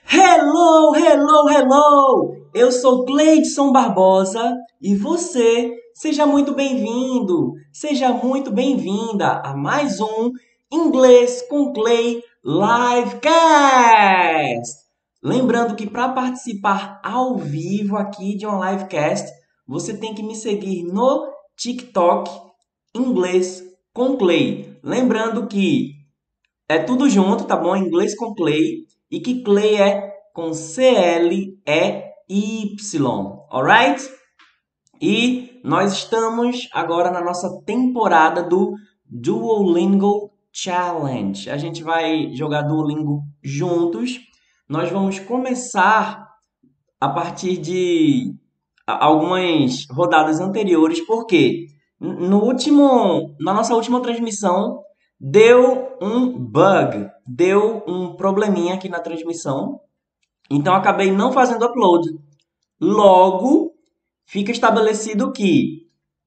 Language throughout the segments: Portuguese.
Hello, hello, hello! Eu sou Cleidson Barbosa e você, seja muito bem-vindo, seja muito bem-vinda a mais um Inglês com Clay Livecast! Lembrando que para participar ao vivo aqui de um livecast, você tem que me seguir no TikTok Inglês com Clay. Lembrando que é tudo junto, tá bom? Inglês com Clay. E que Clay é com C-L-E-Y. Alright? E nós estamos agora na nossa temporada do Duolingo Challenge. A gente vai jogar Duolingo juntos. Nós vamos começar a partir de algumas rodadas anteriores, porque na nossa última transmissão deu um bug, deu um probleminha aqui na transmissão, então acabei não fazendo upload. Logo, fica estabelecido que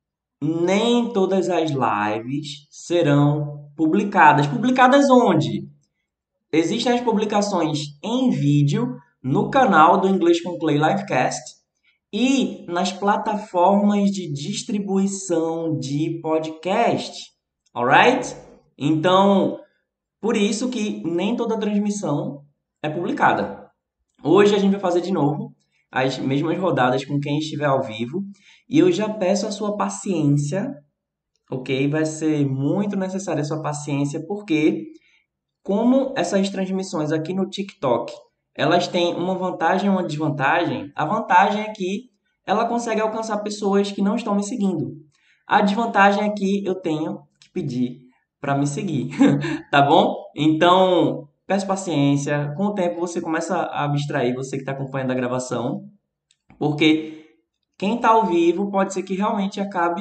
nem todas as lives serão publicadas. Publicadas onde? Existem as publicações em vídeo no canal do Inglês com Clay Livecast e nas plataformas de distribuição de podcast, alright? Então, por isso que nem toda transmissão é publicada. Hoje a gente vai fazer de novo as mesmas rodadas com quem estiver ao vivo e eu já peço a sua paciência, ok? Vai ser muito necessária a sua paciência porque como essas transmissões aqui no TikTok, elas têm uma vantagem e uma desvantagem. A vantagem é que ela consegue alcançar pessoas que não estão me seguindo. A desvantagem é que eu tenho que pedir para me seguir, tá bom? Então, peço paciência. Com o tempo você começa a abstrair, você que está acompanhando a gravação, porque quem está ao vivo pode ser que realmente acabe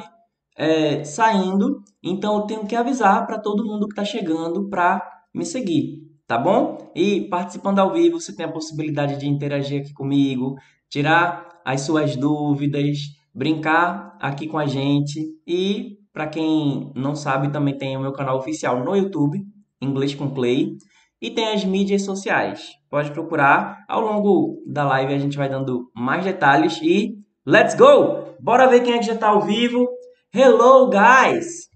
saindo. Então, eu tenho que avisar para todo mundo que está chegando para me seguir, tá bom? E participando ao vivo, você tem a possibilidade de interagir aqui comigo, tirar as suas dúvidas, brincar aqui com a gente. E, para quem não sabe, também tem o meu canal oficial no YouTube, Inglês com Clay. E tem as mídias sociais. Pode procurar. Ao longo da live a gente vai dando mais detalhes e let's go! Bora ver quem é que já está ao vivo. Hello, guys!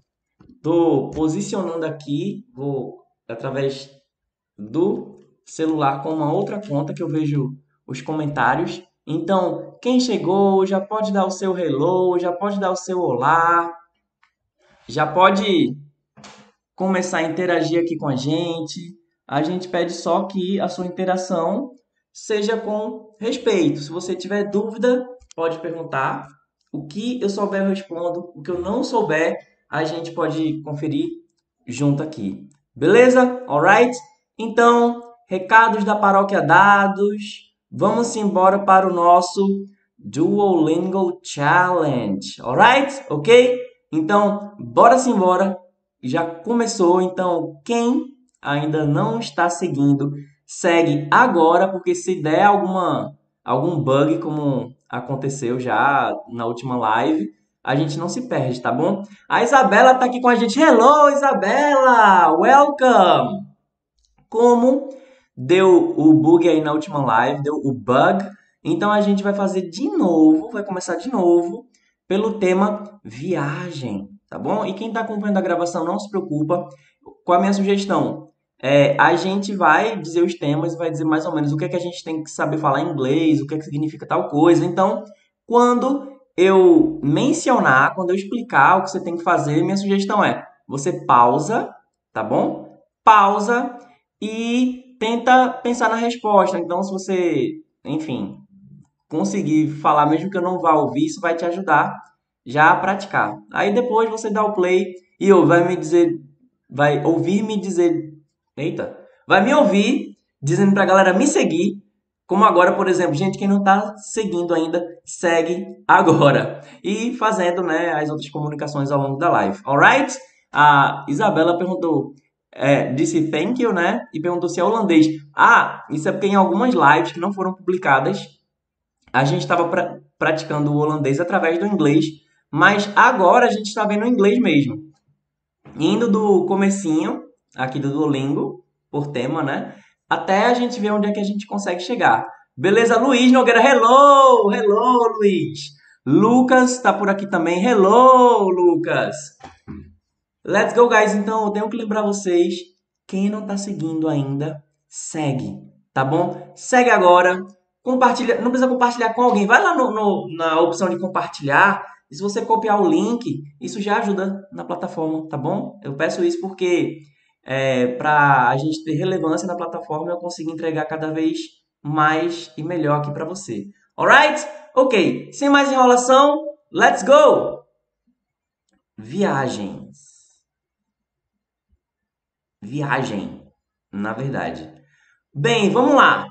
Tô posicionando aqui, vou através do celular com uma outra conta que eu vejo os comentários. Então, quem chegou já pode dar o seu hello, já pode dar o seu olá, já pode começar a interagir aqui com a gente. A gente pede só que a sua interação seja com respeito. Se você tiver dúvida, pode perguntar. O que eu souber, eu respondo. O que eu não souber, a gente pode conferir junto aqui. Beleza? Alright? Então, recados da paróquia dados. Vamos embora para o nosso Duolingo Challenge. Alright? Ok? Então, bora se embora. Já começou, então quem ainda não está seguindo, segue agora, porque se der algum bug como aconteceu já na última live, a gente não se perde, tá bom? A Isabela tá aqui com a gente. Hello, Isabela! Welcome! Como deu o bug aí na última live, deu o bug, então a gente vai fazer de novo, vai começar de novo pelo tema viagem, tá bom? E quem está acompanhando a gravação não se preocupa com a minha sugestão. A gente vai dizer os temas, vai dizer mais ou menos o que é que a gente tem que saber falar em inglês, o que é que significa tal coisa. Então, quando eu mencionar, quando eu explicar o que você tem que fazer, minha sugestão é você pausa, tá bom? Pausa e tenta pensar na resposta. Então, se você, enfim, conseguir falar, mesmo que eu não vá ouvir, isso vai te ajudar já a praticar. Aí depois você dá o play e vai ouvir me dizer, eita, vai me ouvir dizendo pra galera me seguir. Como agora, por exemplo, gente, quem não tá seguindo ainda, segue agora. E fazendo, né, as outras comunicações ao longo da live. Alright? A Isabela perguntou, disse thank you, né? E perguntou se é holandês. Ah, isso é porque em algumas lives que não foram publicadas, a gente estava praticando o holandês através do inglês, mas agora a gente está vendo o inglês mesmo. Indo do comecinho, aqui do Duolingo, por tema, né? até a gente ver onde é que a gente consegue chegar. Beleza, Luiz Nogueira? Hello! Hello, Luiz! Lucas tá por aqui também. Hello, Lucas! Let's go, guys! Então, eu tenho que lembrar vocês, quem não tá seguindo ainda, segue, tá bom? Segue agora, compartilha, não precisa compartilhar com alguém, vai lá na opção de compartilhar, e se você copiar o link, isso já ajuda na plataforma, tá bom? Eu peço isso porque para a gente ter relevância na plataforma, eu consigo entregar cada vez mais e melhor aqui para você. Alright? Ok, sem mais enrolação, let's go! Viagens. Viagem, na verdade. Bem, vamos lá.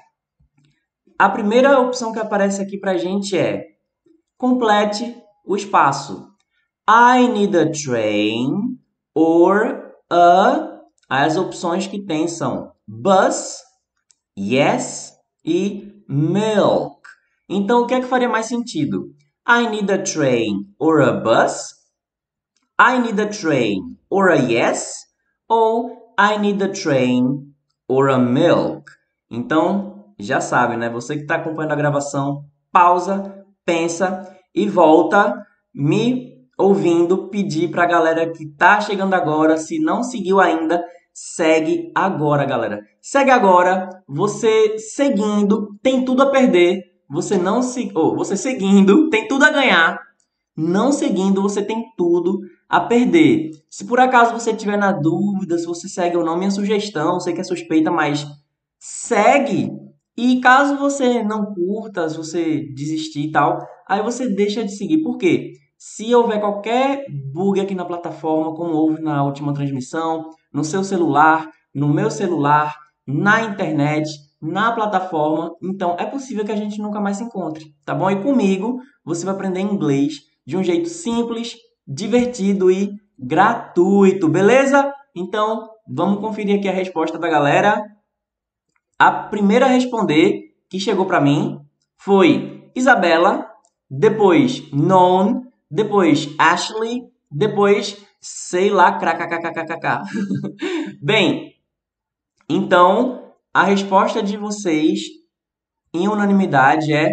A primeira opção que aparece aqui pra gente é complete o espaço. I need a train or a... As opções que tem são bus, yes e milk. Então, o que é que faria mais sentido? I need a train or a bus. I need a train or a yes. Ou I need a train or a milk. Então, já sabe, né? Você que está acompanhando a gravação, pausa, pensa e volta me ouvindo pedir para a galera que está chegando agora, se não seguiu ainda, segue agora, galera. Segue agora. Você seguindo tem tudo a perder. Você não se, você seguindo tem tudo a ganhar. Não seguindo, você tem tudo a perder. Se por acaso você estiver na dúvida se você segue ou não, minha sugestão, sei que é suspeita, mas segue. E caso você não curta, se você desistir e tal, aí você deixa de seguir. Por quê? Se houver qualquer bug aqui na plataforma, como houve na última transmissão, no seu celular, no meu celular, na internet, na plataforma, então é possível que a gente nunca mais se encontre, tá bom? E comigo você vai aprender inglês de um jeito simples, divertido e gratuito, beleza? Então, vamos conferir aqui a resposta da galera. A primeira a responder, que chegou para mim, foi Isabela, depois Non, depois Ashley, depois sei lá, kkkkkk. Bem, então a resposta de vocês em unanimidade é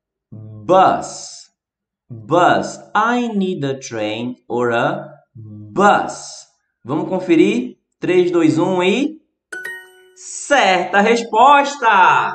bus. Bus. I need a train or a bus. Vamos conferir? 3, 2, 1 e... Certa resposta!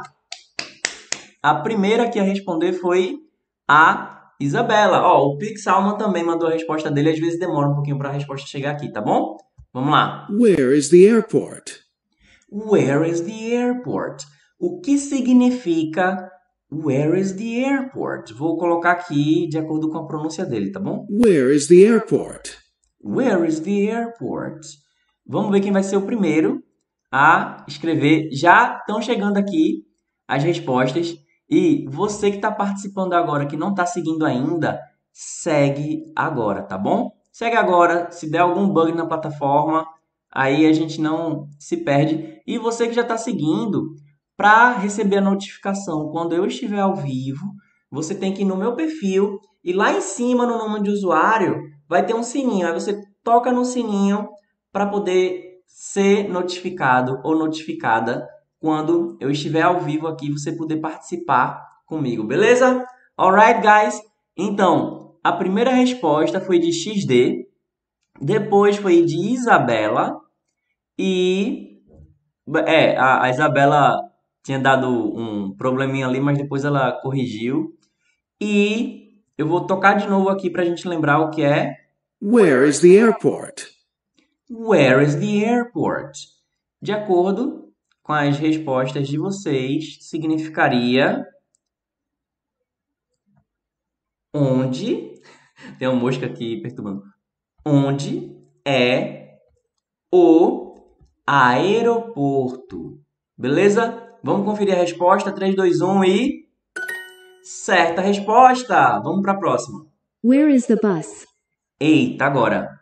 A primeira que a responder foi a Isabela. Ó, o Pix Salman também mandou a resposta dele. Às vezes demora um pouquinho para a resposta chegar aqui, tá bom? Vamos lá. Where is the airport? Where is the airport? O que significa Where is the airport? Vou colocar aqui de acordo com a pronúncia dele, tá bom? Where is the airport? Where is the airport? Vamos ver quem vai ser o primeiro a escrever. Já estão chegando aqui as respostas. E você que está participando agora, que não está seguindo ainda, segue agora, tá bom? Segue agora. Se der algum bug na plataforma, aí a gente não se perde. E você que já está seguindo, para receber a notificação quando eu estiver ao vivo, você tem que ir no meu perfil e lá em cima, no nome de usuário, vai ter um sininho. Aí você toca no sininho para poder ser notificado ou notificada quando eu estiver ao vivo aqui, você poder participar comigo, beleza? Alright, guys? Então, a primeira resposta foi de XD, depois foi de Isabela e... a Isabela tinha dado um probleminha ali, mas depois ela corrigiu. E eu vou tocar de novo aqui para a gente lembrar o que é Where is the airport? Where is the airport? De acordo com as respostas de vocês, significaria onde... Tem uma mosca aqui perturbando. Onde é o aeroporto? Beleza? Vamos conferir a resposta. 3, 2, 1 e... Certa resposta! Vamos para a próxima. Where is the bus? Eita, agora.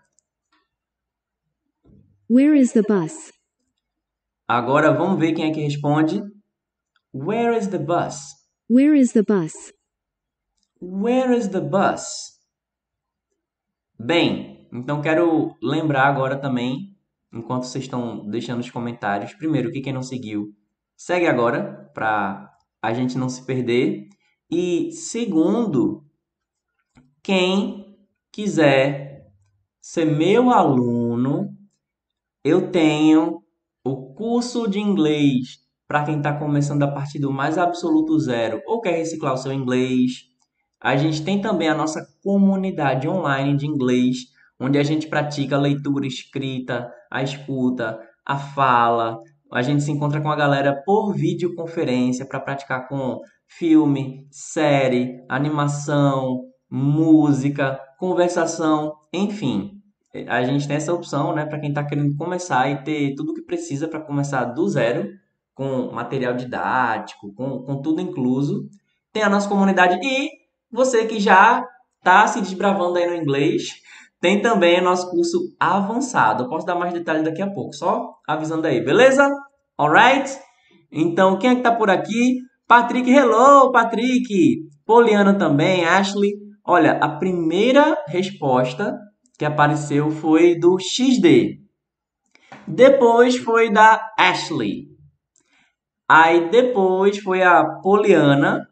Where is the bus? Agora vamos ver quem é que responde. Where is the bus? Where is the bus? Where is the bus? Bem, então quero lembrar agora também enquanto vocês estão deixando os comentários. Primeiro, quem não seguiu, segue agora para a gente não se perder. E segundo, quem quiser ser meu aluno, eu tenho o curso de inglês para quem está começando a partir do mais absoluto zero ou quer reciclar o seu inglês. A gente tem também a nossa comunidade online de inglês, onde a gente pratica a leitura, escrita, a escuta, a fala. A gente se encontra com a galera por videoconferência para praticar com filme, série, animação, música, conversação, enfim. A gente tem essa opção, né, para quem está querendo começar e ter tudo o que precisa para começar do zero, com material didático, com tudo incluso. Tem a nossa comunidade e você que já está se desbravando aí no inglês, tem também o nosso curso avançado. Eu posso dar mais detalhes daqui a pouco, só avisando aí, beleza? Alright? Então, quem é que tá por aqui? Patrick, hello, Patrick! Poliana também, Ashley. Olha, a primeira resposta que apareceu foi do XD. Depois foi da Ashley. Aí depois foi a Poliana.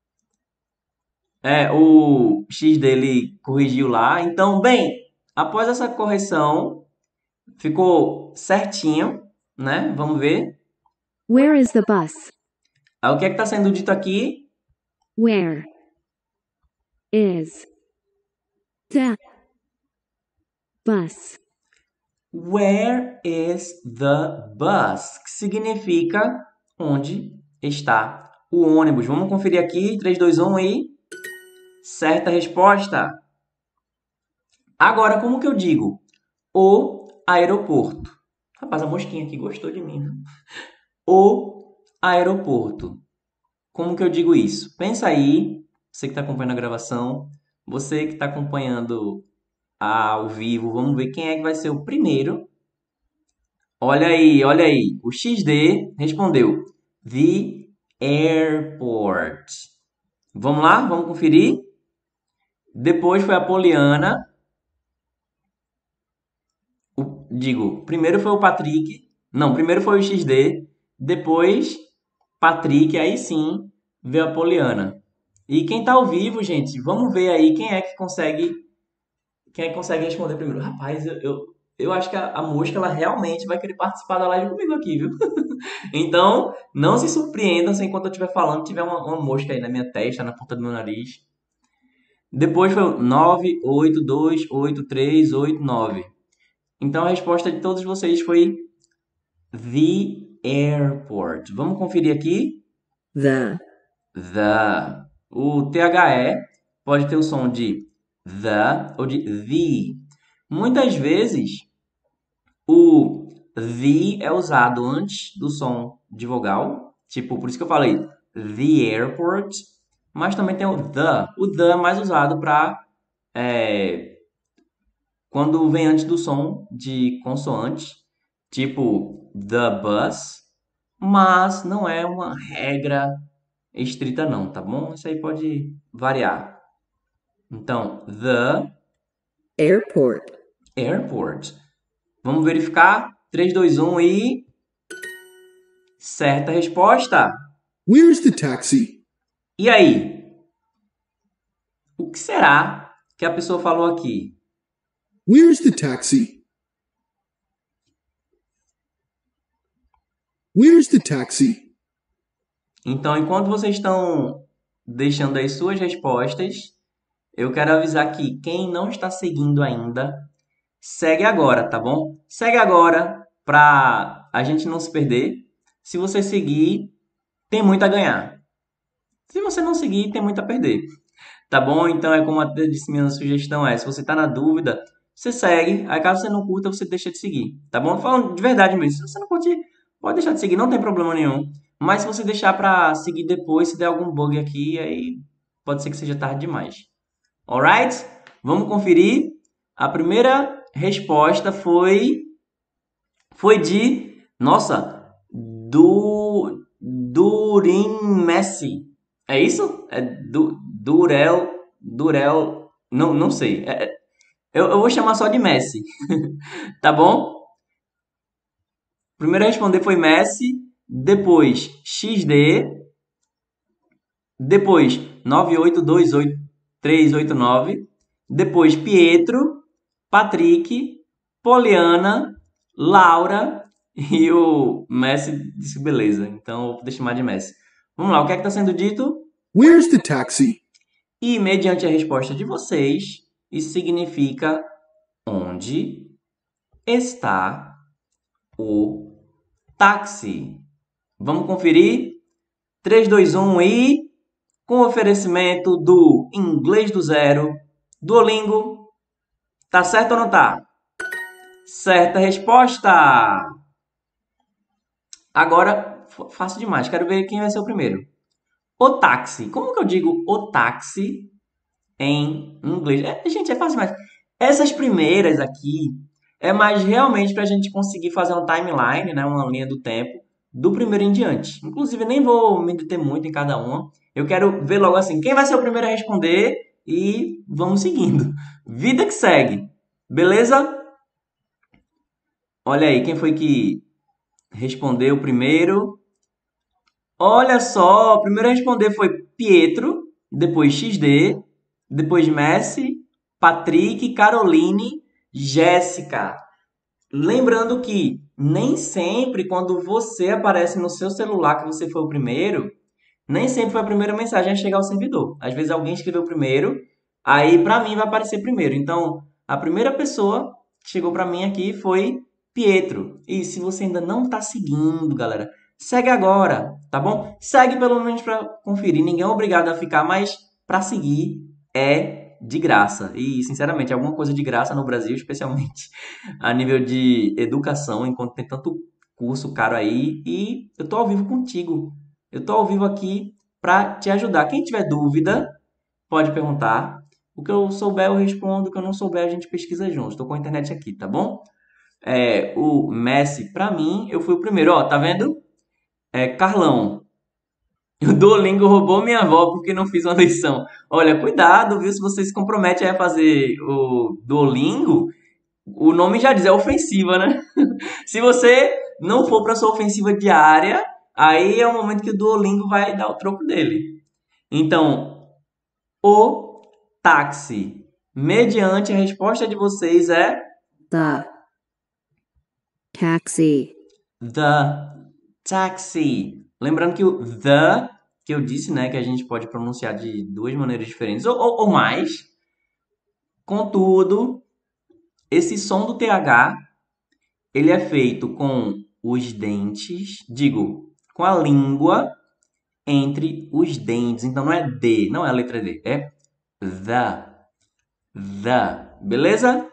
O X dele corrigiu lá. Então, bem, após essa correção, ficou certinho, né? Vamos ver. Where is the bus? Aí, o que é que está sendo dito aqui? Where is the bus? Where is the bus? Que significa onde está o ônibus. Vamos conferir aqui. 3, 2, 1 e... certa resposta. Agora, como que eu digo? O aeroporto. Rapaz, a mosquinha aqui gostou de mim, né? O aeroporto. Como que eu digo isso? Pensa aí, você que está acompanhando a gravação, você que está acompanhando ao vivo, vamos ver quem é que vai ser o primeiro. Olha aí, olha aí. O XD respondeu: The airport. Vamos lá? Vamos conferir? Depois foi a Poliana. Primeiro foi o Patrick. Não, primeiro foi o XD. Depois, Patrick. Aí sim, veio a Poliana. E quem tá ao vivo, gente, vamos ver aí quem é que consegue responder primeiro. Rapaz, eu acho que a mosca, ela realmente vai querer participar da live comigo aqui, viu? Então, não se surpreendam se enquanto eu estiver falando, tiver uma mosca aí na minha testa, na ponta do meu nariz. Depois foi o 9, 8, 2, 8, 3, 8, 9. Então a resposta de todos vocês foi the airport. Vamos conferir aqui? The. The. O THE pode ter o som de the ou de the. Muitas vezes o the é usado antes do som de vogal. Tipo, por isso que eu falei the airport. Mas também tem o the. O the é mais usado para quando vem antes do som de consoante, tipo the bus, mas não é uma regra estrita não, tá bom? Isso aí pode variar. Então, the Airport. airport. Vamos verificar? 3, 2, 1 e... certa resposta. Where's the taxi? E aí? O que será que a pessoa falou aqui? Where's the taxi? Where's the taxi? Então, enquanto vocês estão deixando as suas respostas, eu quero avisar que quem não está seguindo ainda, segue agora, tá bom? Segue agora para a gente não se perder. Se você seguir, tem muito a ganhar. Se você não seguir, tem muito a perder. Tá bom? Então é como eu disse, minha sugestão é, se você tá na dúvida, você segue. Aí caso você não curta, você deixa de seguir. Tá bom? Falando de verdade mesmo. Se você não curtir, pode deixar de seguir, não tem problema nenhum. Mas se você deixar para seguir depois, se der algum bug aqui, aí pode ser que seja tarde demais. Alright? Vamos conferir. A primeira resposta foi de, nossa, Durin Messi. É isso? É Durel, não sei. Eu vou chamar só de Messi. Tá bom? Primeiro a responder foi Messi, depois XD, depois 9828389, depois Pietro, Patrick, Poliana, Laura e o Messi disse beleza. Então eu vou chamar de Messi. Vamos lá, o que é que está sendo dito? Where's the taxi? E mediante a resposta de vocês, isso significa onde está o táxi. Vamos conferir? 3, 2, 1 e... Com oferecimento do Inglês do Zero, Duolingo. Tá certo ou não tá? Certa resposta! Agora, fácil demais. Quero ver quem vai ser o primeiro. O táxi. Como que eu digo o táxi em inglês? Gente, é fácil demais. Essas primeiras aqui é mais realmente para a gente conseguir fazer um timeline, né? Uma linha do tempo do primeiro em diante. Inclusive, nem vou me deter muito em cada uma. Eu quero ver logo assim, quem vai ser o primeiro a responder e vamos seguindo. Vida que segue. Beleza? Olha aí, quem foi que respondeu primeiro? Olha só, o primeiro a responder foi Pietro, depois XD, depois Messi, Patrick, Caroline, Jéssica. Lembrando que nem sempre quando você aparece no seu celular que você foi o primeiro, nem sempre foi a primeira mensagem a chegar ao servidor. Às vezes alguém escreveu primeiro, aí para mim vai aparecer primeiro. Então, a primeira pessoa que chegou para mim aqui foi Pietro. E se você ainda não está seguindo, galera, segue agora, tá bom? Segue pelo menos para conferir. Ninguém é obrigado a ficar, mas para seguir é de graça. E, sinceramente, alguma coisa de graça no Brasil, especialmente a nível de educação, enquanto tem tanto curso caro aí. E eu tô ao vivo contigo. Eu tô ao vivo aqui para te ajudar. Quem tiver dúvida, pode perguntar. O que eu souber, eu respondo. O que eu não souber, a gente pesquisa junto. Estou com a internet aqui, tá bom? O Messi, para mim, eu fui o primeiro. Ó, tá vendo? Carlão. O Duolingo roubou minha avó porque não fiz uma lição. Olha, cuidado, viu? Se você se compromete a fazer o Duolingo, o nome já diz, é ofensiva, né? Se você não for para sua ofensiva diária, aí é o momento que o Duolingo vai dar o troco dele. Então, o táxi, mediante a resposta de vocês, é The taxi. the taxi. Lembrando que o the, que eu disse, né, que a gente pode pronunciar de duas maneiras diferentes, ou mais. Contudo, esse som do TH, ele é feito com os dentes, digo, com a língua entre os dentes. Então não é D, não é a letra D, é the. The. Beleza?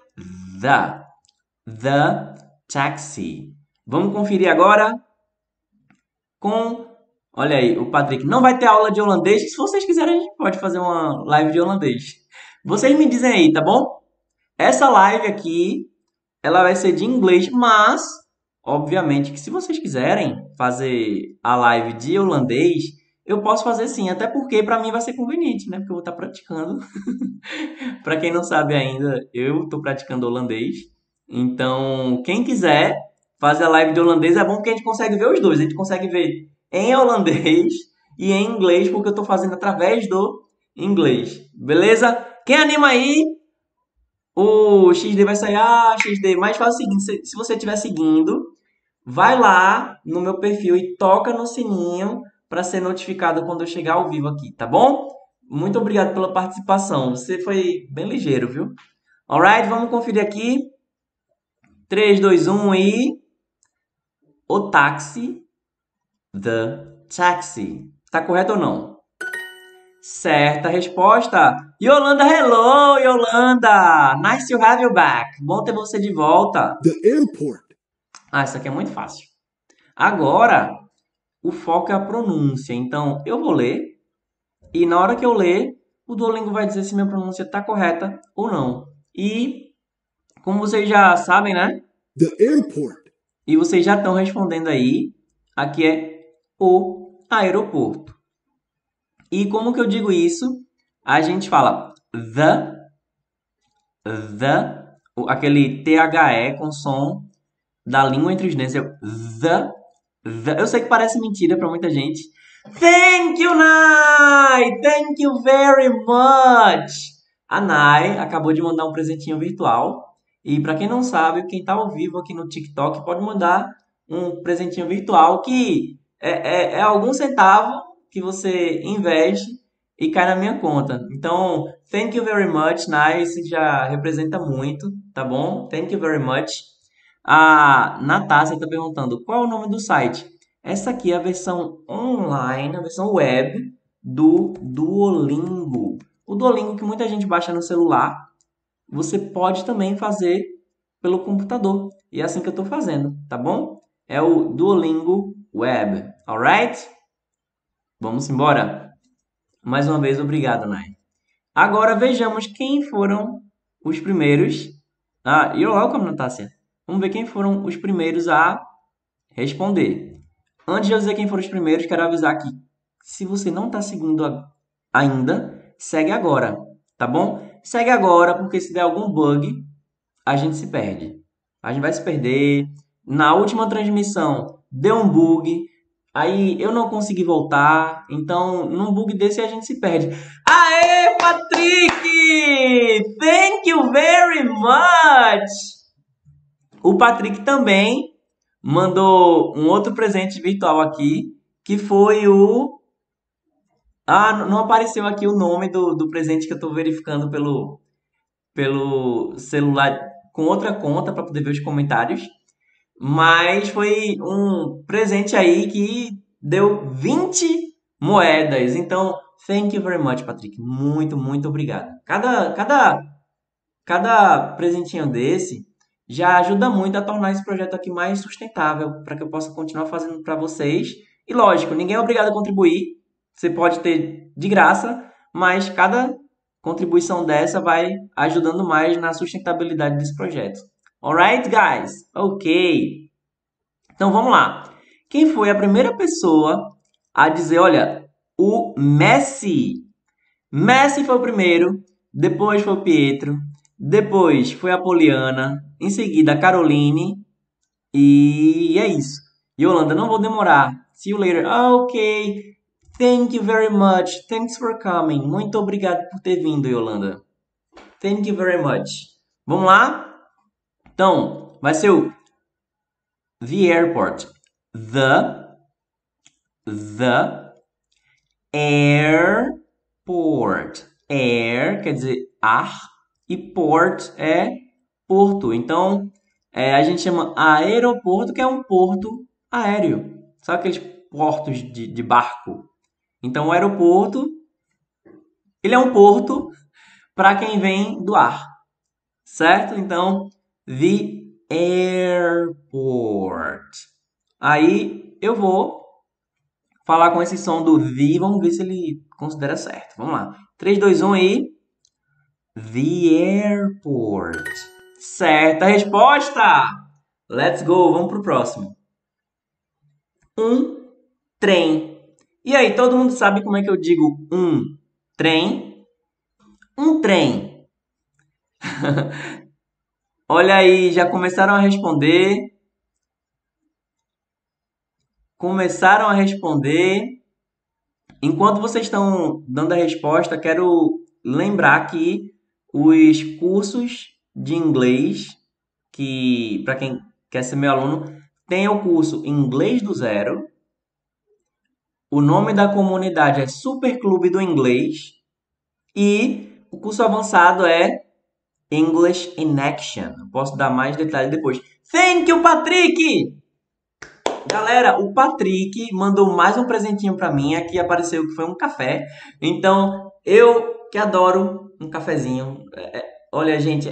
The taxi. Vamos conferir agora com... Olha aí, o Patrick. Não vai ter aula de holandês. Se vocês quiserem, a gente pode fazer uma live de holandês. Vocês me dizem aí, tá bom? Essa live aqui, ela vai ser de inglês, mas, obviamente, que se vocês quiserem fazer a live de holandês, eu posso fazer sim. Até porque, pra mim, vai ser conveniente, né? Porque eu vou estar praticando. Pra quem não sabe ainda, eu tô praticando holandês. Então, quem quiser fazer a live de holandês, é bom porque a gente consegue ver os dois. A gente consegue ver em holandês e em inglês, porque eu tô fazendo através do inglês. Beleza? Quem anima aí? O XD vai sair. Ah, XD. Mas faz o seguinte, se você estiver seguindo, vai lá no meu perfil e toca no sininho para ser notificado quando eu chegar ao vivo aqui, tá bom? Muito obrigado pela participação. Você foi bem ligeiro, viu? Alright, vamos conferir aqui. 3, 2, 1 e... O táxi. The taxi. Tá correto ou não? Certa resposta. Yolanda, hello, Yolanda. Nice to have you back. Bom ter você de volta. The airport. Ah, isso aqui é muito fácil. Agora, o foco é a pronúncia. Então, eu vou ler. E na hora que eu ler, o Duolingo vai dizer se minha pronúncia está correta ou não. E, como vocês já sabem, né? The airport. E vocês já estão respondendo aí, aqui é o aeroporto. E como que eu digo isso? A gente fala the, aquele THE com som da língua entre os dentes é o the. Eu sei que parece mentira pra muita gente. Thank you, Nai! Thank you very much! A Nai acabou de mandar um presentinho virtual. E pra quem não sabe, quem tá ao vivo aqui no TikTok pode mandar um presentinho virtual que é algum centavo que você investe e cai na minha conta. Então, thank you very much, Nai. Isso já representa muito, tá bom? Thank you very much. A Natácia está perguntando qual é o nome do site. Essa aqui é a versão online, a versão web do Duolingo. O Duolingo que muita gente baixa no celular, você pode também fazer pelo computador. E é assim que eu estou fazendo, tá bom? É o Duolingo Web, alright? Vamos embora? Mais uma vez, obrigado, Nai. Agora vejamos quem foram os primeiros. You're welcome, Natácia. Vamos ver quem foram os primeiros a responder. Antes de eu dizer quem foram os primeiros, quero avisar que se você não está seguindo ainda, segue agora, tá bom? Segue agora, porque se der algum bug, a gente se perde. A gente vai se perder. Na última transmissão, deu um bug. Aí eu não consegui voltar. Então, num bug desse, a gente se perde. Aê, Patrick! Thank you very much! O Patrick também mandou um outro presente virtual aqui, que foi o... não apareceu aqui o nome do presente que eu estou verificando pelo celular com outra conta para poder ver os comentários. Mas foi um presente aí que deu 20 moedas. Então, thank you very much, Patrick. Muito, muito obrigado. Cada presentinho desse já ajuda muito a tornar esse projeto aqui mais sustentável, para que eu possa continuar fazendo para vocês. E lógico, ninguém é obrigado a contribuir. Você pode ter de graça, mas cada contribuição dessa vai ajudando mais na sustentabilidade desse projeto. Alright, guys? Ok. Então vamos lá. Quem foi a primeira pessoa a dizer, olha, o Messi? Messi foi o primeiro, depois foi o Pietro, depois foi a Poliana, em seguida a Caroline, e é isso. Yolanda, não vou demorar. See you later. Ok. Thank you very much. Thanks for coming. Muito obrigado por ter vindo, Yolanda. Thank you very much. Vamos lá? Então, vai ser o the airport. The airport. Air quer dizer ar e port é porto. Então, a gente chama aeroporto, que é um porto aéreo. Sabe aqueles portos de barco? Então, o aeroporto, ele é um porto para quem vem do ar, certo? Então, the airport. Aí, eu vou falar com esse som do the, vamos ver se ele considera certo. Vamos lá. 3, 2, 1 aí. The airport. Certa resposta! Let's go, vamos pro próximo. Um trem. E aí, todo mundo sabe como é que eu digo um trem? Um trem. Olha aí, já começaram a responder. Enquanto vocês estão dando a resposta, quero lembrar que os cursos de inglês, que para quem quer ser meu aluno, tem o curso Inglês do Zero. O nome da comunidade é Super Clube do Inglês. E o curso avançado é English in Action. Posso dar mais detalhes depois. Thank you, Patrick! Galera, o Patrick mandou mais um presentinho pra mim. Aqui apareceu que foi um café. Então, eu que adoro um cafezinho. Olha, gente,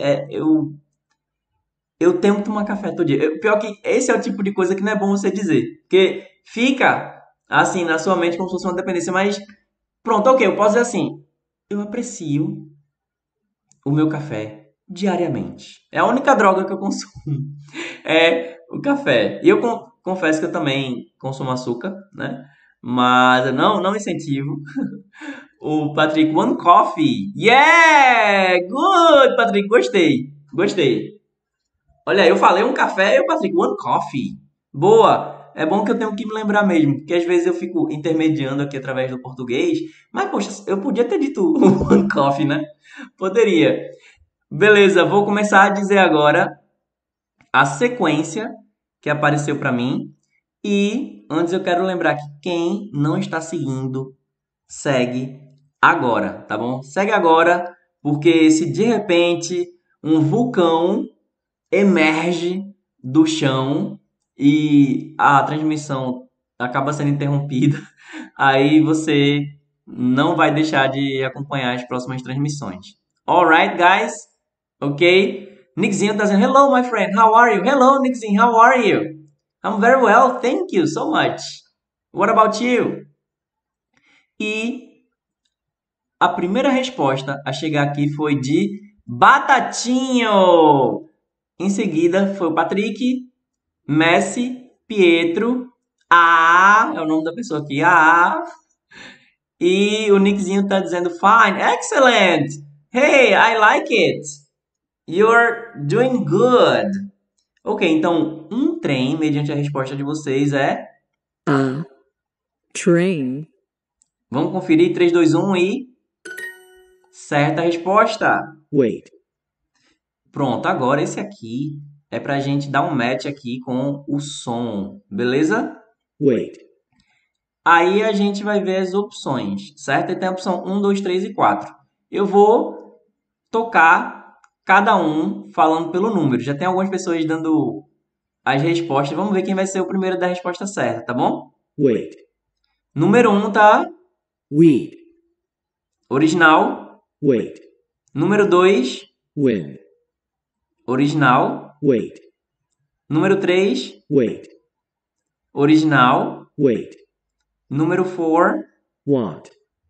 eu tenho que tomar café todo dia. Pior que esse é o tipo de coisa que não é bom você dizer. Porque fica, assim, na sua mente como se fosse uma dependência. Mas, pronto, ok, eu posso dizer assim. Eu aprecio o meu café diariamente. É a única droga que eu consumo. É o café. E eu confesso que eu também consumo açúcar, né? Mas eu não incentivo. O Patrick, one coffee. Yeah! Good, Patrick. Gostei. Olha, eu falei um café e o Patrick, one coffee. Boa! É bom que eu tenho que me lembrar mesmo, porque às vezes eu fico intermediando aqui através do português, mas poxa, eu podia ter dito one coffee, né? Poderia. Beleza, vou começar a dizer agora a sequência que apareceu para mim. E antes eu quero lembrar que quem não está seguindo, segue agora, tá bom? Segue agora, porque se de repente um vulcão emerge do chão e a transmissão acaba sendo interrompida, aí você não vai deixar de acompanhar as próximas transmissões. Alright, guys? Ok? Nickzinho tá dizendo, hello, my friend, how are you? Hello, Nickzinho, how are you? I'm very well, thank you so much. What about you? E a primeira resposta a chegar aqui foi de Batatinho. Em seguida foi o Patrick, Messi, Pietro, é o nome da pessoa aqui, e o Nickzinho tá dizendo fine, excellent. Hey, I like it. You're doing good. Ok, então um trem, mediante a resposta de vocês, é. A train. Vamos conferir 3, 2, 1 e. Certa resposta. Wait. Pronto, agora esse aqui é pra gente dar um match aqui com o som, beleza? Wait. Aí a gente vai ver as opções, certo? E tem a opção 1, 2, 3 e 4. Eu vou tocar cada um falando pelo número. Já tem algumas pessoas dando as respostas. Vamos ver quem vai ser o primeiro da resposta certa, tá bom? Wait. Número 1 tá Weed. original. Wait. Número 2, Wind. original. Wait. Número 3, Wait. original. Wait. Número 4, Want.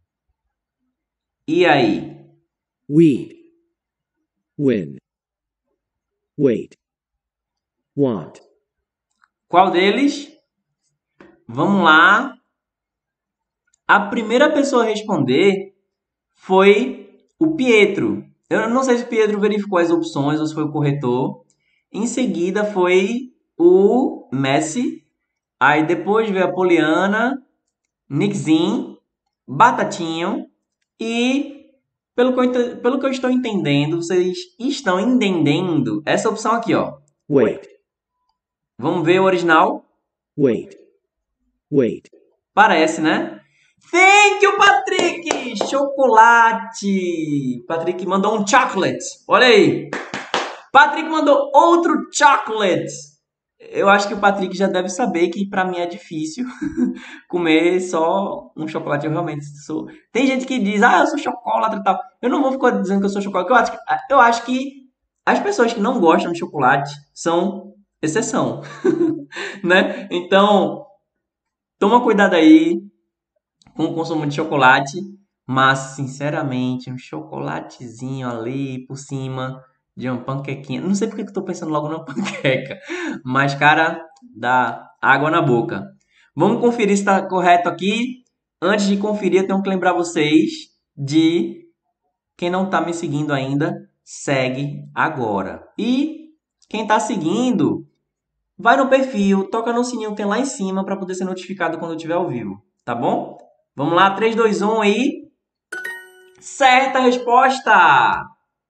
e aí? Weed. Wind. Wait. Want. Qual deles? Vamos lá. A primeira pessoa a responder foi o Pietro. Eu não sei se o Pietro verificou as opções ou se foi o corretor. Em seguida foi o Messi. Aí depois veio a Poliana, Nickzinho, Batatinho e pelo que eu estou entendendo, vocês estão entendendo essa opção aqui, ó. Wait. Vamos ver o original? Wait. Wait. Parece, né? Thank you, Patrick! Chocolate! Patrick mandou um chocolate. Olha aí. Patrick mandou outro chocolate. Eu acho que o Patrick já deve saber que pra mim é difícil comer só um chocolate. Eu realmente sou. Tem gente que diz, eu sou chocolate e tal. Eu não vou ficar dizendo que eu sou chocolate. Eu acho que as pessoas que não gostam de chocolate são exceção, né? Então, toma cuidado aí com o consumo de chocolate, mas sinceramente, um chocolatezinho ali por cima de uma panquequinha. Não sei porque que eu tô pensando logo numa panqueca, mas cara, dá água na boca. Vamos conferir se está correto aqui. Antes de conferir, eu tenho que lembrar vocês de quem não está me seguindo ainda, segue agora. E quem está seguindo, vai no perfil, toca no sininho que tem lá em cima para poder ser notificado quando eu estiver ao vivo, tá bom? Vamos lá, 3, 2, 1 aí. Certa resposta!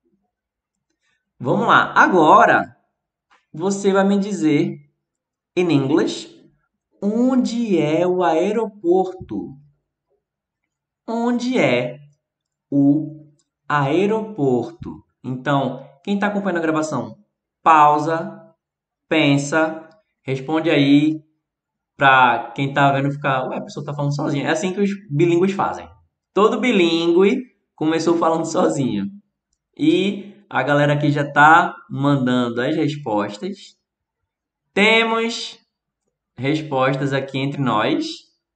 Vamos lá. Agora, você vai me dizer, em inglês, onde é o aeroporto? Onde é o aeroporto? Então, quem está acompanhando a gravação, pausa, pensa, responde aí. Pra quem tá vendo ficar, ué, a pessoa tá falando sozinha. É assim que os bilíngues fazem. Todo bilíngue começou falando sozinho. E a galera aqui já tá mandando as respostas. Temos respostas aqui entre nós.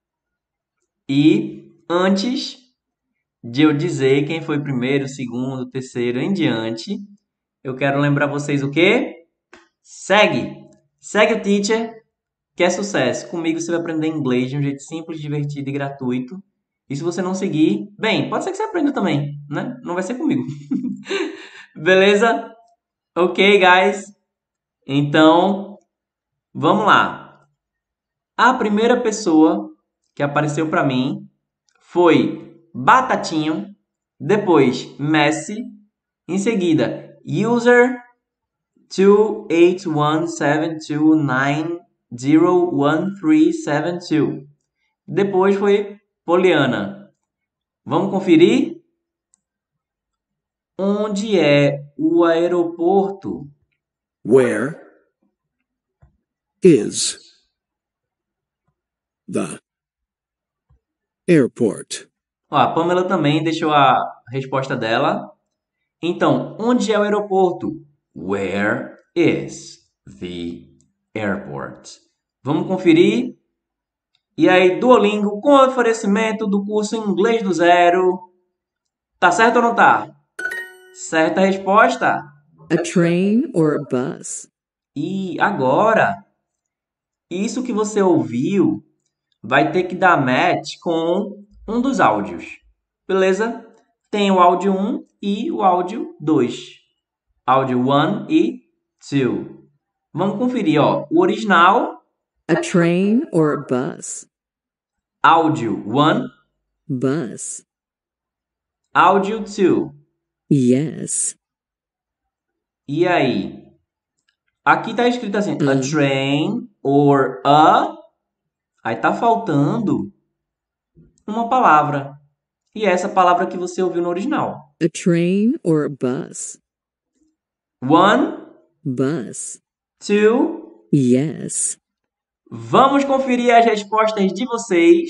E antes de eu dizer quem foi primeiro, segundo, terceiro em diante, eu quero lembrar vocês o quê? Segue! Segue o teacher! Que é sucesso. Comigo você vai aprender inglês de um jeito simples, divertido e gratuito. E se você não seguir, bem, pode ser que você aprenda também, né? Não vai ser comigo. Beleza? Ok, guys. Então, vamos lá. A primeira pessoa que apareceu para mim foi Batatinho, depois Messi, em seguida user 28172901372. Depois foi Poliana. Vamos conferir? Onde é o aeroporto? Where is the airport? Ó, a Pamela também deixou a resposta dela. Então, onde é o aeroporto? Where is the airport? Vamos conferir? E aí, Duolingo, com oferecimento do curso Inglês do Zero. Tá certo ou não tá? Certa resposta. A train or a bus? E agora, isso que você ouviu vai ter que dar match com um dos áudios. Beleza? Tem o áudio 1 e o áudio 2. Áudio 1 e 2. Vamos conferir, ó. O original, A train or a bus? áudio 1, Bus. áudio 2. Yes. E aí? Aqui tá escrito assim, a train or a... Aí tá faltando uma palavra. E é essa palavra que você ouviu no original. A train or a bus? 1, Bus. 2. Yes. Vamos conferir as respostas de vocês.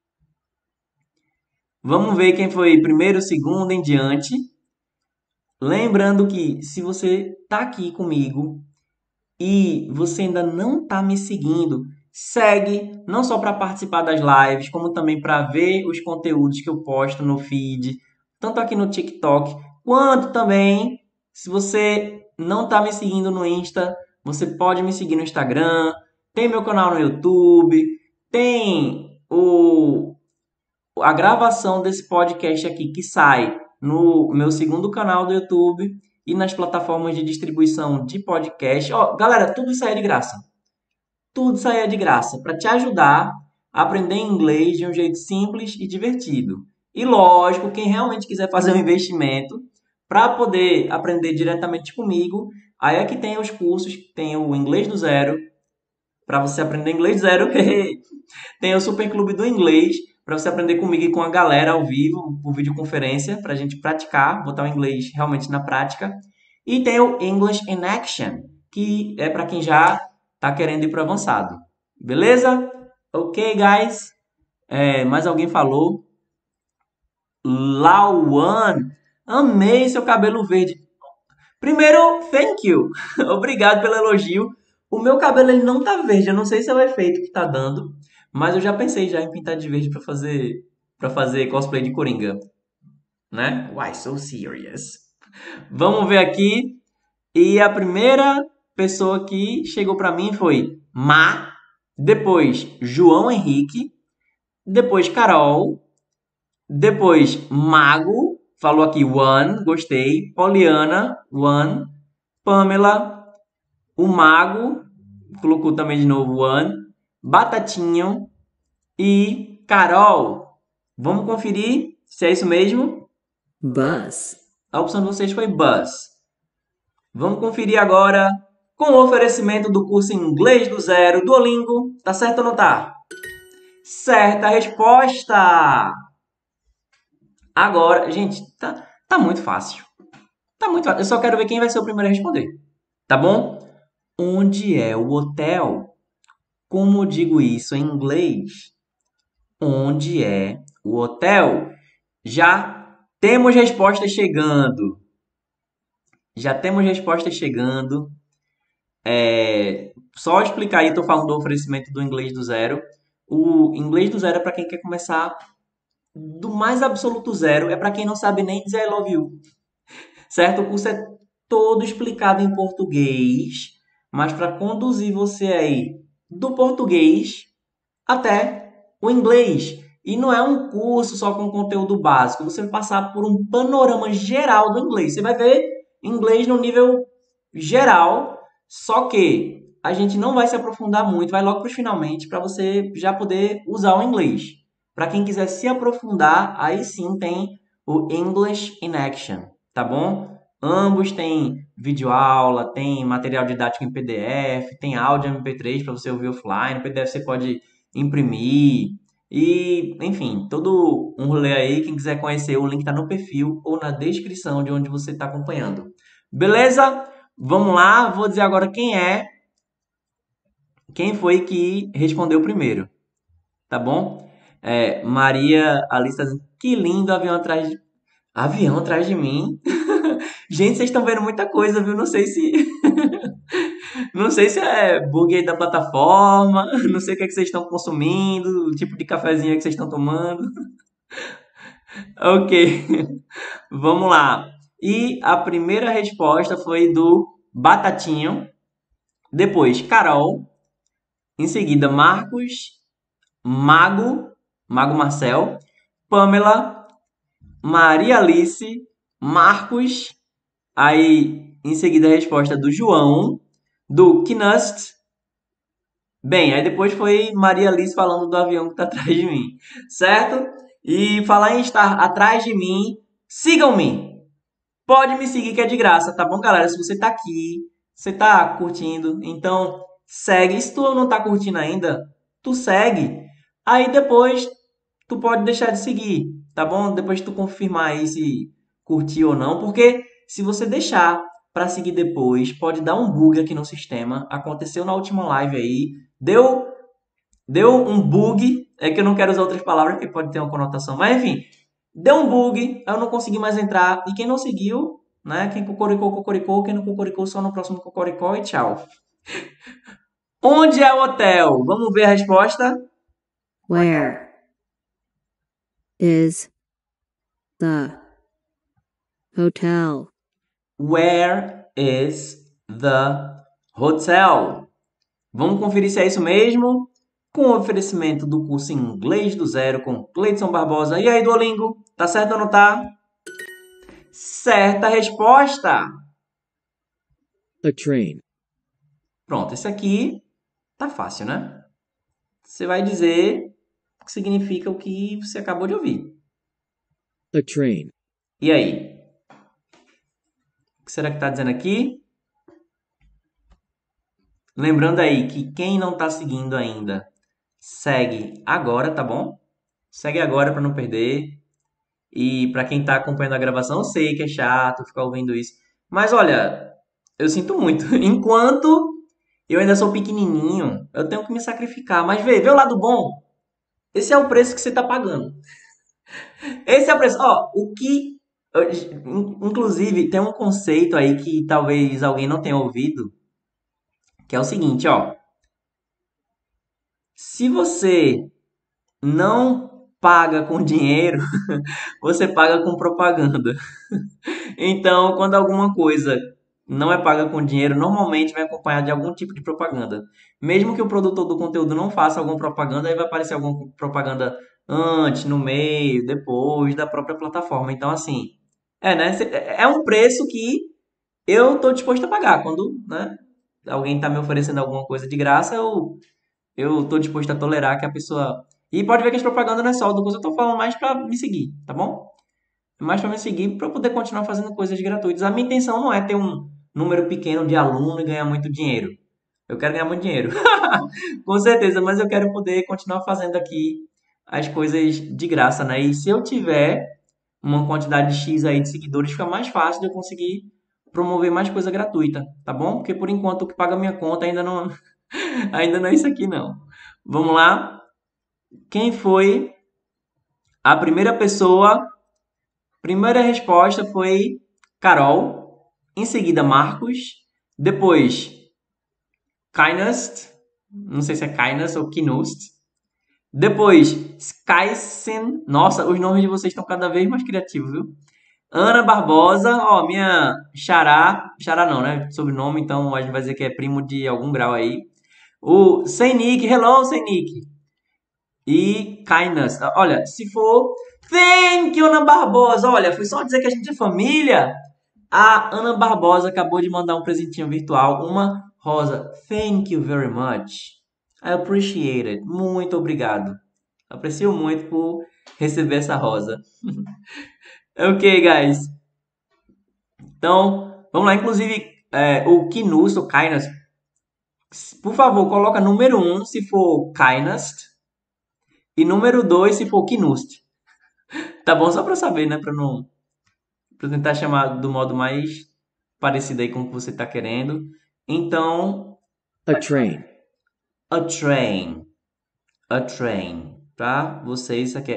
Vamos ver quem foi primeiro, segundo em diante. Lembrando que se você tá aqui comigo e você ainda não tá me seguindo, segue, não só para participar das lives, como também para ver os conteúdos que eu posto no feed, tanto aqui no TikTok, quanto também, se você não tá me seguindo no Insta, você pode me seguir no Instagram, tem meu canal no YouTube, tem a gravação desse podcast aqui que sai no meu segundo canal do YouTube e nas plataformas de distribuição de podcast. Ó, galera, tudo isso aí é de graça. Tudo isso aí é de graça para te ajudar a aprender inglês de um jeito simples e divertido. E lógico, quem realmente quiser fazer um investimento para poder aprender diretamente comigo, aí é que tem os cursos, tem o Inglês do Zero, para você aprender inglês do zero, tem o Super Clube do Inglês, para você aprender comigo e com a galera ao vivo, por videoconferência, para a gente praticar, botar o inglês realmente na prática. E tem o English in Action, que é para quem já está querendo ir para o avançado. Beleza? Ok, guys? Mais alguém falou? Lauan, amei seu cabelo verde. Primeiro, thank you. Obrigado pelo elogio. O meu cabelo ele não tá verde, eu não sei se é o efeito que tá dando, mas eu já pensei já em pintar de verde para fazer cosplay de Coringa, né? Why so serious? Vamos ver aqui. E a primeira pessoa que chegou para mim foi Ma, depois João Henrique, depois Carol, depois Mago, falou aqui One, gostei, Poliana, One, Pamela, o Mago, colocou também de novo One, Batatinho e Carol. Vamos conferir se é isso mesmo? Bus. A opção de vocês foi Bus. Vamos conferir agora com o oferecimento do curso Inglês do Zero, Duolingo. Tá certo ou não tá? Certa resposta! Agora, gente, tá muito fácil. Tá muito fácil. Eu só quero ver quem vai ser o primeiro a responder. Tá bom? Onde é o hotel? Como digo isso em inglês? Onde é o hotel? Já temos respostas chegando. Já temos respostas chegando. Só explicar aí, estou falando do oferecimento do Inglês do Zero. O Inglês do Zero é para quem quer começar do mais absoluto zero. É para quem não sabe nem dizer I love you. Certo? O curso é todo explicado em português, mas para conduzir você aí do português até o inglês. E não é um curso só com conteúdo básico, você vai passar por um panorama geral do inglês. Você vai ver inglês no nível geral, Só que a gente não vai se aprofundar muito, vai logo para os finalmente, para você já poder usar o inglês. Para quem quiser se aprofundar, aí sim tem o English in Action, tá bom? Ambos têm videoaula, tem material didático em PDF, tem áudio MP3 para você ouvir offline, PDF você pode imprimir e, enfim, todo um rolê aí. Quem quiser conhecer, o link está no perfil ou na descrição de onde você está acompanhando. Beleza? Vamos lá, vou dizer agora quem foi que respondeu primeiro, tá bom? Maria Alice está dizendo, que lindo avião atrás de mim. Gente, vocês estão vendo muita coisa, viu? Não sei se não sei se é bug aí da plataforma, não sei o que é que vocês estão consumindo, o tipo de cafezinho que vocês estão tomando. Ok, vamos lá. E a primeira resposta foi do Batatinho, depois Carol, em seguida Marcos, Mago Marcel, Pamela, Maria Alice, Marcos, aí em seguida a resposta do João, do Knust. Bem, aí depois foi Maria Alice falando do avião que está atrás de mim, certo? E falar em estar atrás de mim, sigam-me! Pode me seguir que é de graça, tá bom, galera? Se você tá aqui, você tá curtindo, então segue. Se tu não tá curtindo ainda, tu segue. Aí depois tu pode deixar de seguir, tá bom? Depois tu confirmar aí se curtiu ou não, porque se você deixar para seguir depois, pode dar um bug aqui no sistema. Aconteceu na última live aí, deu um bug, é que eu não quero usar outras palavras que pode ter uma conotação, mas enfim, deu um bug, eu não consegui mais entrar. E quem não seguiu, né? Quem cocoricou, cocoricou. Quem não cocoricou, só no próximo cocoricó e tchau. Onde é o hotel? Vamos ver a resposta? Where is the hotel? Where is the hotel? Vamos conferir se é isso mesmo? Com o oferecimento do curso Inglês do Zero com Cleidson Barbosa. E aí, Duolingo? Tá certo ou não tá? Certa resposta! A train. Pronto, esse aqui tá fácil, né? Você vai dizer o que significa o que você acabou de ouvir. A train. E aí? O que será que tá dizendo aqui? Lembrando aí que quem não tá seguindo ainda, segue agora, tá bom? Segue agora para não perder. E para quem tá acompanhando a gravação, eu sei que é chato ficar ouvindo isso. Mas olha, eu sinto muito. Enquanto eu ainda sou pequenininho, eu tenho que me sacrificar. Mas vê o lado bom. Esse é o preço que você tá pagando. Esse é o preço. Ó, o que... Inclusive, tem um conceito aí que talvez alguém não tenha ouvido, que é o seguinte, ó. Se você não paga com dinheiro, você paga com propaganda. Então, quando alguma coisa não é paga com dinheiro, normalmente vai acompanhado de algum tipo de propaganda. Mesmo que o produtor do conteúdo não faça alguma propaganda, aí vai aparecer alguma propaganda antes, no meio, depois da própria plataforma. Então, assim, né? É um preço que eu tô disposto a pagar. Quando, né, alguém tá me oferecendo alguma coisa de graça, eu tô disposto a tolerar que a pessoa... E pode ver que as propagandas não é só do curso, eu tô falando mais pra me seguir, tá bom? Mais para me seguir para poder continuar fazendo coisas gratuitas. A minha intenção não é ter um número pequeno de aluno e ganhar muito dinheiro. Eu quero ganhar muito dinheiro, com certeza, mas eu quero poder continuar fazendo aqui as coisas de graça, né? E se eu tiver uma quantidade X aí de seguidores, fica mais fácil de eu conseguir promover mais coisa gratuita, tá bom? Porque por enquanto o que paga a minha conta ainda não, ainda não é isso aqui, não. Vamos lá? Quem foi a primeira pessoa? Primeira resposta foi Carol, em seguida Marcos, depois Kynast, não sei se é Kynast ou Kinust, depois Skysen, nossa, os nomes de vocês estão cada vez mais criativos, viu? Ana Barbosa, ó, minha xará não, né? Sobrenome, então a gente vai dizer que é primo de algum grau aí. O Seinik, hello Seinik. E Kindness. Olha, se for... Thank you, Ana Barbosa. Olha, foi só dizer que a gente é família. A Ana Barbosa acabou de mandar um presentinho virtual, uma Rosa, thank you very much. I appreciate it. Muito obrigado. Aprecio muito por receber essa rosa. Ok, guys. Então, vamos lá. Inclusive, o Kinust, o Kindness, por favor, coloca número 1 se for Kindness e número 2 se for Kinust. Tá bom? Só pra saber, né? Pra tentar chamar do modo mais parecido aí com o que você tá querendo. Então, A train. a train. A train. Pra vocês, isso aqui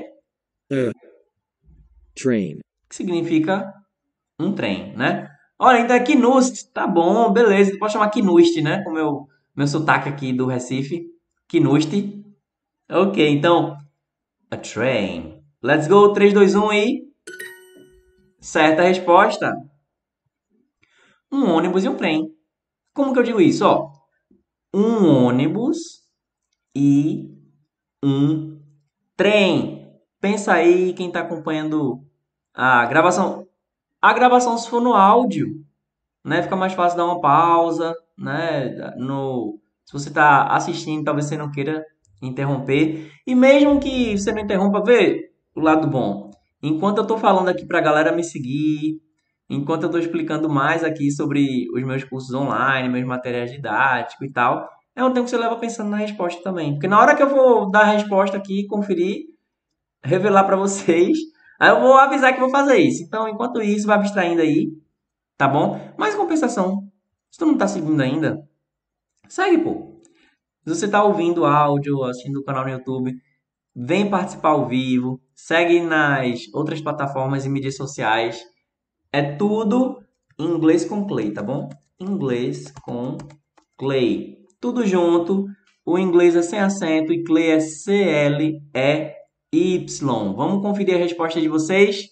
Train. que significa um trem, né? Olha, então é Knust. Tá bom, beleza. Pode chamar Knust, né? Com o meu sotaque aqui do Recife. Knust. Ok, então, a train. Let's go, 3, 2, 1 e... Certa resposta. Um ônibus e um trem. Como que eu digo isso? Ó, um ônibus e um trem. Pensa aí quem está acompanhando a gravação. A gravação se for no áudio, né? Fica mais fácil dar uma pausa, né? Se você está assistindo, talvez você não queira interromper. E mesmo que você não interrompa, vê o lado bom. Enquanto eu estou falando aqui para a galera me seguir, enquanto eu estou explicando mais aqui sobre os meus cursos online, meus materiais didáticos e tal, é um tempo que você leva pensando na resposta também. Porque na hora que eu vou dar a resposta aqui, conferir, revelar para vocês, aí eu vou avisar que vou fazer isso. Então, enquanto isso, vai abstraindo aí, tá bom? Mas em compensação, se tu não tá seguindo ainda, segue, pô. Se você tá ouvindo áudio, assistindo o canal no YouTube, vem participar ao vivo, segue nas outras plataformas e mídias sociais. É tudo em inglês com Clay, tá bom? Inglês com Clay. Tudo junto. O inglês é sem acento e Clay é C-L-E-Y. Vamos conferir a resposta de vocês?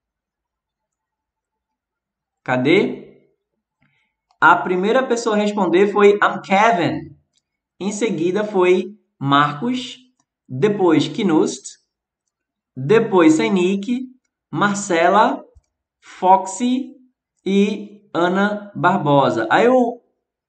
Cadê? A primeira pessoa a responder foi I'm Kevin. Em seguida foi Marcos. Depois Knust. Depois Senik, Marcela, Foxy e Ana Barbosa. Aí o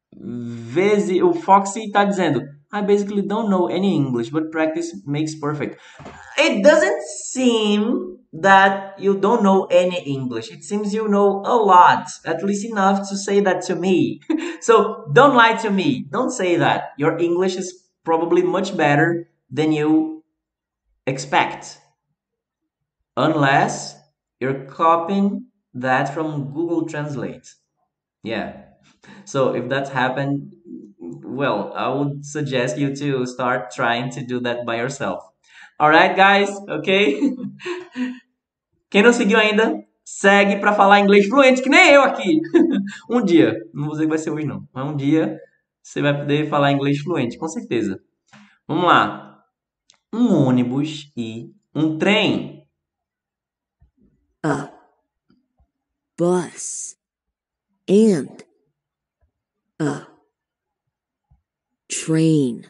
Foxy tá dizendo I basically don't know any English, but practice makes perfect. It doesn't seem that you don't know any English. It seems you know a lot, at least enough to say that to me. So don't lie to me. Don't say that. Your English is probably much better than you expect. Unless you're copying that from Google Translate. Yeah. So if that's happened, well, I would suggest you to start trying to do that by yourself. Alright, guys? Ok? Quem não seguiu ainda, segue para falar inglês fluente, que nem eu aqui. Um dia, não vou dizer que vai ser hoje não, mas um dia você vai poder falar inglês fluente, com certeza. Vamos lá. Um ônibus e um trem. A bus and a train.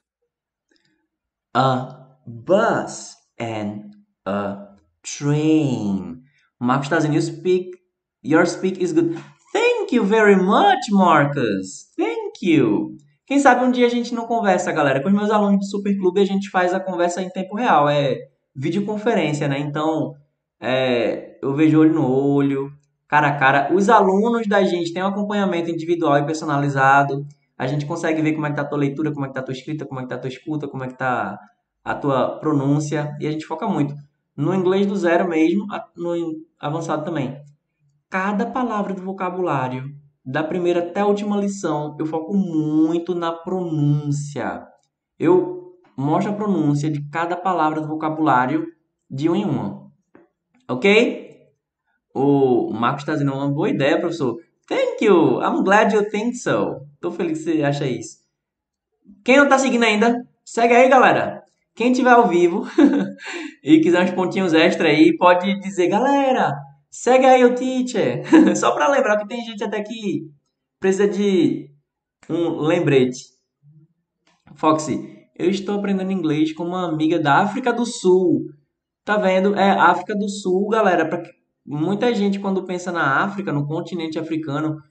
A bus and a train. Marcos está dizendo, your speak is good. Thank you very much, Marcus. Thank you. Quem sabe um dia a gente não conversa, galera. Com os meus alunos do Super Clube a gente faz a conversa em tempo real. É videoconferência, né? Então, eu vejo olho no olho, cara a cara. Os alunos da gente têm um acompanhamento individual e personalizado. A gente consegue ver como é que tá a tua leitura, como é que tá a tua escrita, como é que tá a tua escuta, como é que tá a tua pronúncia. E a gente foca muito no inglês do zero mesmo, no avançado também. Cada palavra do vocabulário, da primeira até a última lição, eu foco muito na pronúncia. Eu mostro a pronúncia de cada palavra do vocabulário de uma em uma. Ok? O Marcos está dizendo uma boa ideia, professor. Thank you. I'm glad you think so. Tô feliz que você acha isso. Quem não tá seguindo ainda, segue aí, galera. Quem tiver ao vivo e quiser uns pontinhos extra aí, pode dizer, galera, segue aí o teacher. Só para lembrar que tem gente até que precisa de um lembrete. Foxy, eu estou aprendendo inglês com uma amiga da África do Sul. Tá vendo? É África do Sul, galera. Muita gente, quando pensa na África, no continente africano,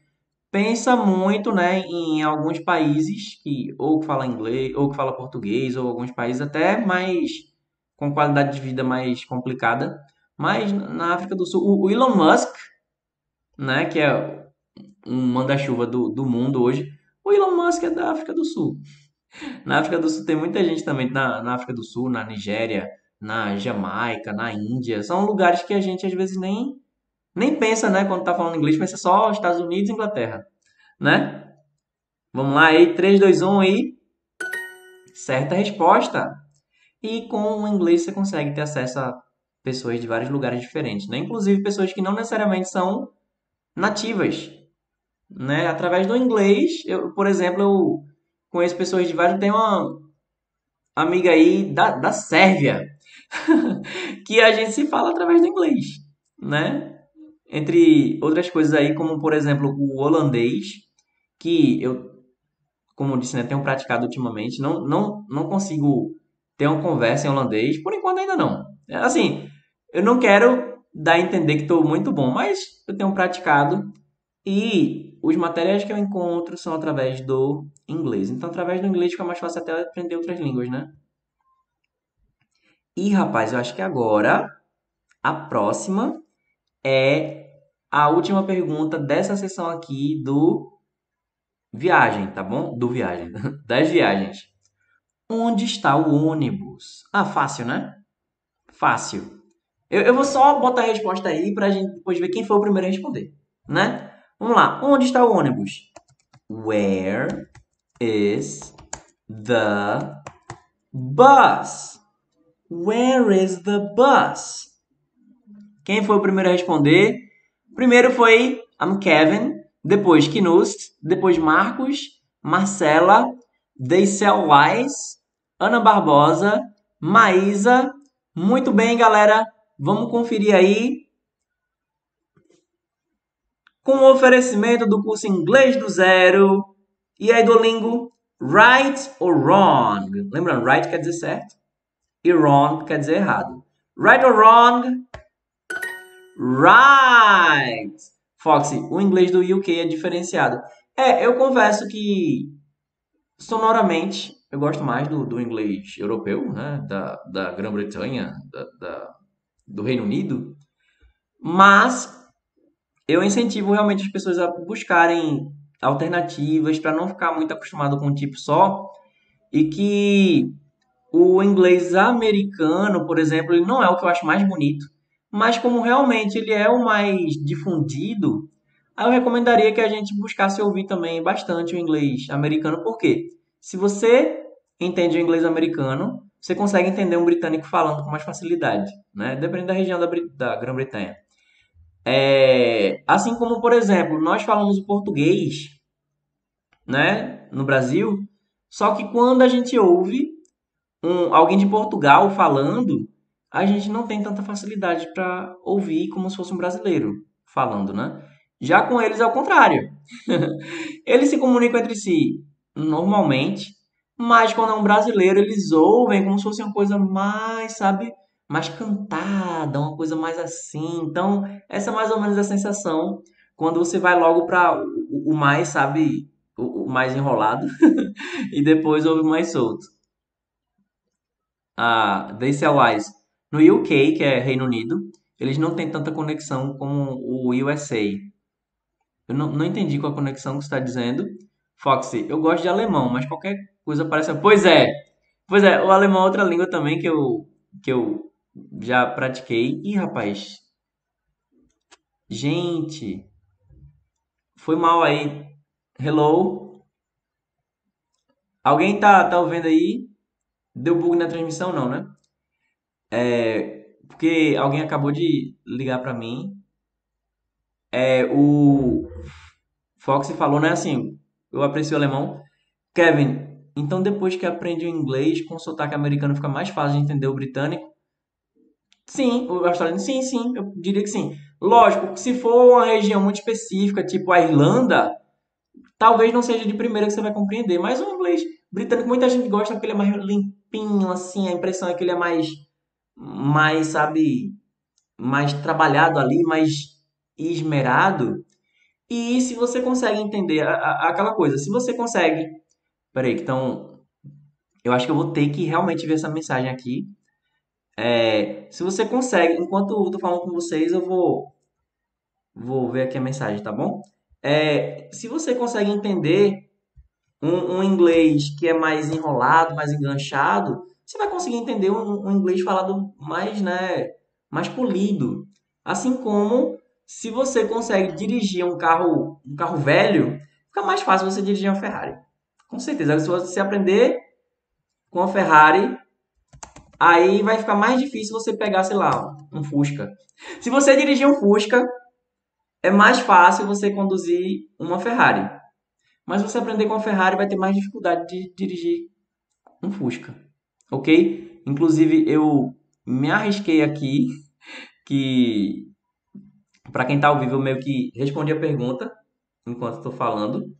pensa muito, né, em alguns países que ou que fala inglês, ou que fala português, ou alguns países até mais com qualidade de vida mais complicada. Mas na África do Sul, o Elon Musk, né, que é um manda-chuva do mundo hoje, o Elon Musk é da África do Sul. Na África do Sul tem muita gente também, na África do Sul, na Nigéria, na Jamaica, na Índia. São lugares que a gente às vezes nem pensa, né, quando tá falando inglês, pensa só Estados Unidos e Inglaterra, né? Vamos lá aí, 3, 2, 1 e certa resposta. E com o inglês você consegue ter acesso a pessoas de vários lugares diferentes, né? Inclusive pessoas que não necessariamente são nativas, né? Através do inglês, por exemplo, eu conheço pessoas de vários... Tem uma amiga aí da Sérvia, que a gente se fala através do inglês, né? Entre outras coisas aí, como por exemplo o holandês, que eu, como eu disse, né, tenho praticado ultimamente. Não consigo ter uma conversa em holandês, por enquanto ainda não. Assim, eu não quero dar a entender que estou muito bom, mas eu tenho praticado e os materiais que eu encontro são através do inglês. Então, através do inglês fica mais fácil até aprender outras línguas, né? E, rapaz, eu acho que agora a próxima é a última pergunta dessa sessão aqui do viagem, tá bom? Do viagem, das viagens. Onde está o ônibus? Ah, fácil, né? Fácil. Eu vou só botar a resposta aí pra gente depois ver quem foi o primeiro a responder, né? Vamos lá. Onde está o ônibus? Where is the bus? Where is the bus? Quem foi o primeiro a responder? Primeiro foi Kevin, depois Knust, depois Marcos, Marcela, Deicel Wise, Ana Barbosa, Maísa. Muito bem, galera. Vamos conferir aí. Com o oferecimento do curso Inglês do Zero. E aí, Duolingo, right or wrong? Lembrando, right quer dizer certo e wrong quer dizer errado. Right or wrong? Right! Foxy, o inglês do UK é diferenciado. Eu confesso que sonoramente eu gosto mais do inglês europeu, né? Da Grã-Bretanha, do Reino Unido. Mas eu incentivo realmente as pessoas a buscarem alternativas para não ficar muito acostumado com um tipo só. E que o inglês americano, por exemplo, ele não é o que eu acho mais bonito, mas como realmente ele é o mais difundido, aí eu recomendaria que a gente buscasse ouvir também bastante o inglês americano, porque se você entende o inglês americano, você consegue entender um britânico falando com mais facilidade, né? Dependendo da região da Grã-Bretanha. Assim como, por exemplo, nós falamos o português, né, no Brasil, só que quando a gente ouve alguém de Portugal falando, a gente não tem tanta facilidade para ouvir como se fosse um brasileiro falando, né? Já com eles é o contrário. Eles se comunicam entre si normalmente, mas quando é um brasileiro, eles ouvem como se fosse uma coisa mais, sabe, mais cantada, uma coisa mais assim. Então, essa é mais ou menos a sensação quando você vai logo para o mais, sabe, o mais enrolado e depois ouve o mais solto. Desse Wise no UK, que é Reino Unido, eles não têm tanta conexão como o USA. Eu não entendi qual a conexão que você está dizendo. Foxy, eu gosto de alemão, mas qualquer coisa parece. Pois é, o alemão é outra língua também que eu já pratiquei. Ih, rapaz, gente, foi mal aí. Hello? Alguém tá ouvindo aí? Deu bug na transmissão, não, né? Porque alguém acabou de ligar pra mim. O Fox falou, né? Assim, eu aprecio o alemão. Kevin, então depois que aprende o inglês, com o sotaque americano fica mais fácil de entender o britânico? Sim, o australiano, sim, eu diria que sim. Lógico, se for uma região muito específica, tipo a Irlanda, talvez não seja de primeira que você vai compreender, mas o inglês britânico muita gente gosta porque ele é mais limpinho, assim, a impressão é que ele é sabe, mais trabalhado ali, mais esmerado. E se você consegue entender aquela coisa, se você consegue. Peraí, então. Eu acho que eu vou ter que realmente ver essa mensagem aqui. Se você consegue, enquanto eu tô falando com vocês, eu vou ver aqui a mensagem, tá bom? Se você consegue entender um inglês que é mais enrolado, mais enganchado, você vai conseguir entender um inglês falado mais, né, mais polido. Assim como se você consegue dirigir um carro velho, fica mais fácil você dirigir uma Ferrari. Com certeza. Se você aprender com a Ferrari, aí vai ficar mais difícil você pegar, sei lá, um Fusca. Se você dirigir um Fusca, é mais fácil você conduzir uma Ferrari. Mas você aprender com a Ferrari vai ter mais dificuldade de dirigir um Fusca, ok? Inclusive, eu me arrisquei aqui, que para quem tá ao vivo, eu meio que respondi a pergunta enquanto estou falando.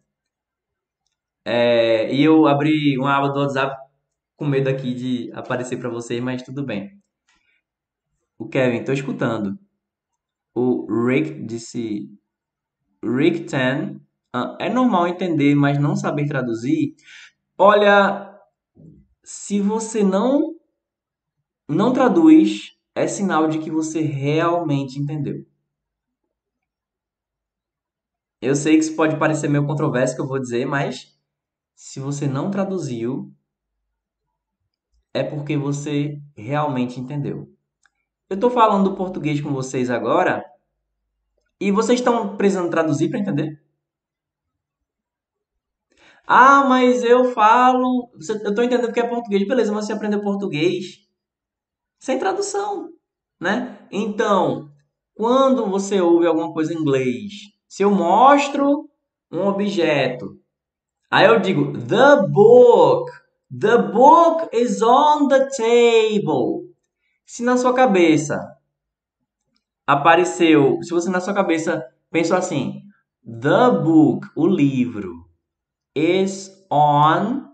E eu abri uma aba do WhatsApp com medo aqui de aparecer para vocês, mas tudo bem. O Kevin, tô escutando. O Rick disse... Rick Tan, é normal entender, mas não saber traduzir? Olha, se você não traduz, é sinal de que você realmente entendeu. Eu sei que isso pode parecer meio controverso que eu vou dizer, mas se você não traduziu, é porque você realmente entendeu. Eu estou falando do português com vocês agora e vocês estão precisando traduzir para entender? Ah, mas eu falo. Eu estou entendendo que é português. Beleza, mas você aprendeu português sem tradução, né? Então, quando você ouve alguma coisa em inglês, se eu mostro um objeto, aí eu digo the book is on the table. Se na sua cabeça apareceu, se você na sua cabeça pensou assim, the book, o livro, is on,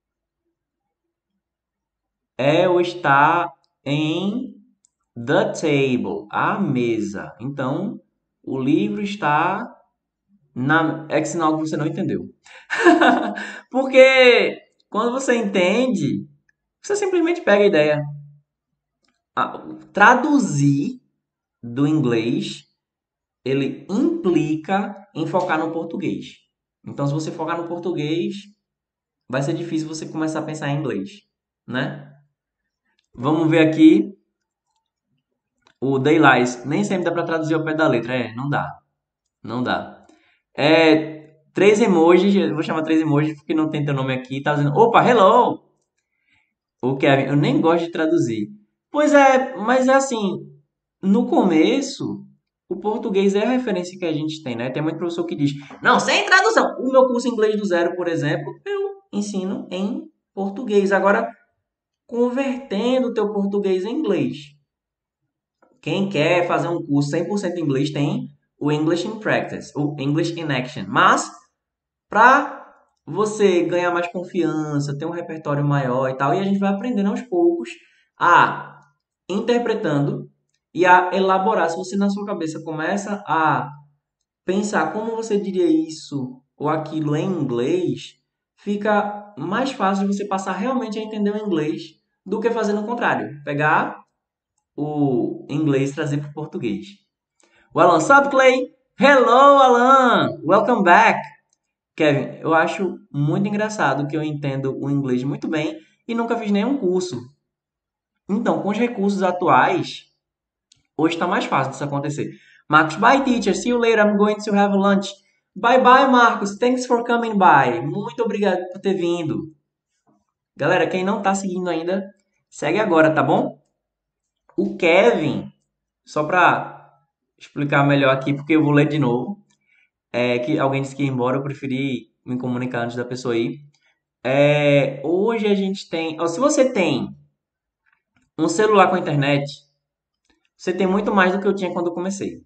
ou está em the table, a mesa. Então, o livro está na... É que sinal que você não entendeu. Porque quando você entende, você simplesmente pega a ideia. Traduzir do inglês, ele implica em focar no português. Então, se você focar no português, vai ser difícil você começar a pensar em inglês, né? Vamos ver aqui o Daylight. Nem sempre dá para traduzir ao pé da letra. Não dá. Não dá. Três emojis. Eu vou chamar três emojis porque não tem teu nome aqui. Tá dizendo, opa, hello! O Kevin, eu nem gosto de traduzir. Pois é, mas é assim, no começo, o português é a referência que a gente tem, né? Tem muito professor que diz, não, sem tradução. O meu curso Inglês do Zero, por exemplo, eu ensino em português. Agora, convertendo o teu português em inglês. Quem quer fazer um curso 100% em inglês tem o English in Practice, o English in Action. Mas, para você ganhar mais confiança, ter um repertório maior e tal, e a gente vai aprendendo aos poucos a interpretando e a elaborar. Se você na sua cabeça começa a pensar como você diria isso ou aquilo em inglês, fica mais fácil de você passar realmente a entender o inglês do que fazendo o contrário. Pegar o inglês e trazer para o português. O Alan, sup, Clay? Hello, Alan! Welcome back! Kevin, eu acho muito engraçado que eu entendo o inglês muito bem e nunca fiz nenhum curso. Então, com os recursos atuais, hoje está mais fácil disso acontecer. Marcos, bye teacher, see you later, I'm going to have lunch. Bye bye, Marcos, thanks for coming by. Muito obrigado por ter vindo. Galera, quem não está seguindo ainda, segue agora, tá bom? O Kevin, só para explicar melhor aqui, porque eu vou ler de novo, que alguém disse que ia embora, eu preferi me comunicar antes da pessoa ir. Hoje a gente tem... se você tem um celular com internet, você tem muito mais do que eu tinha quando eu comecei.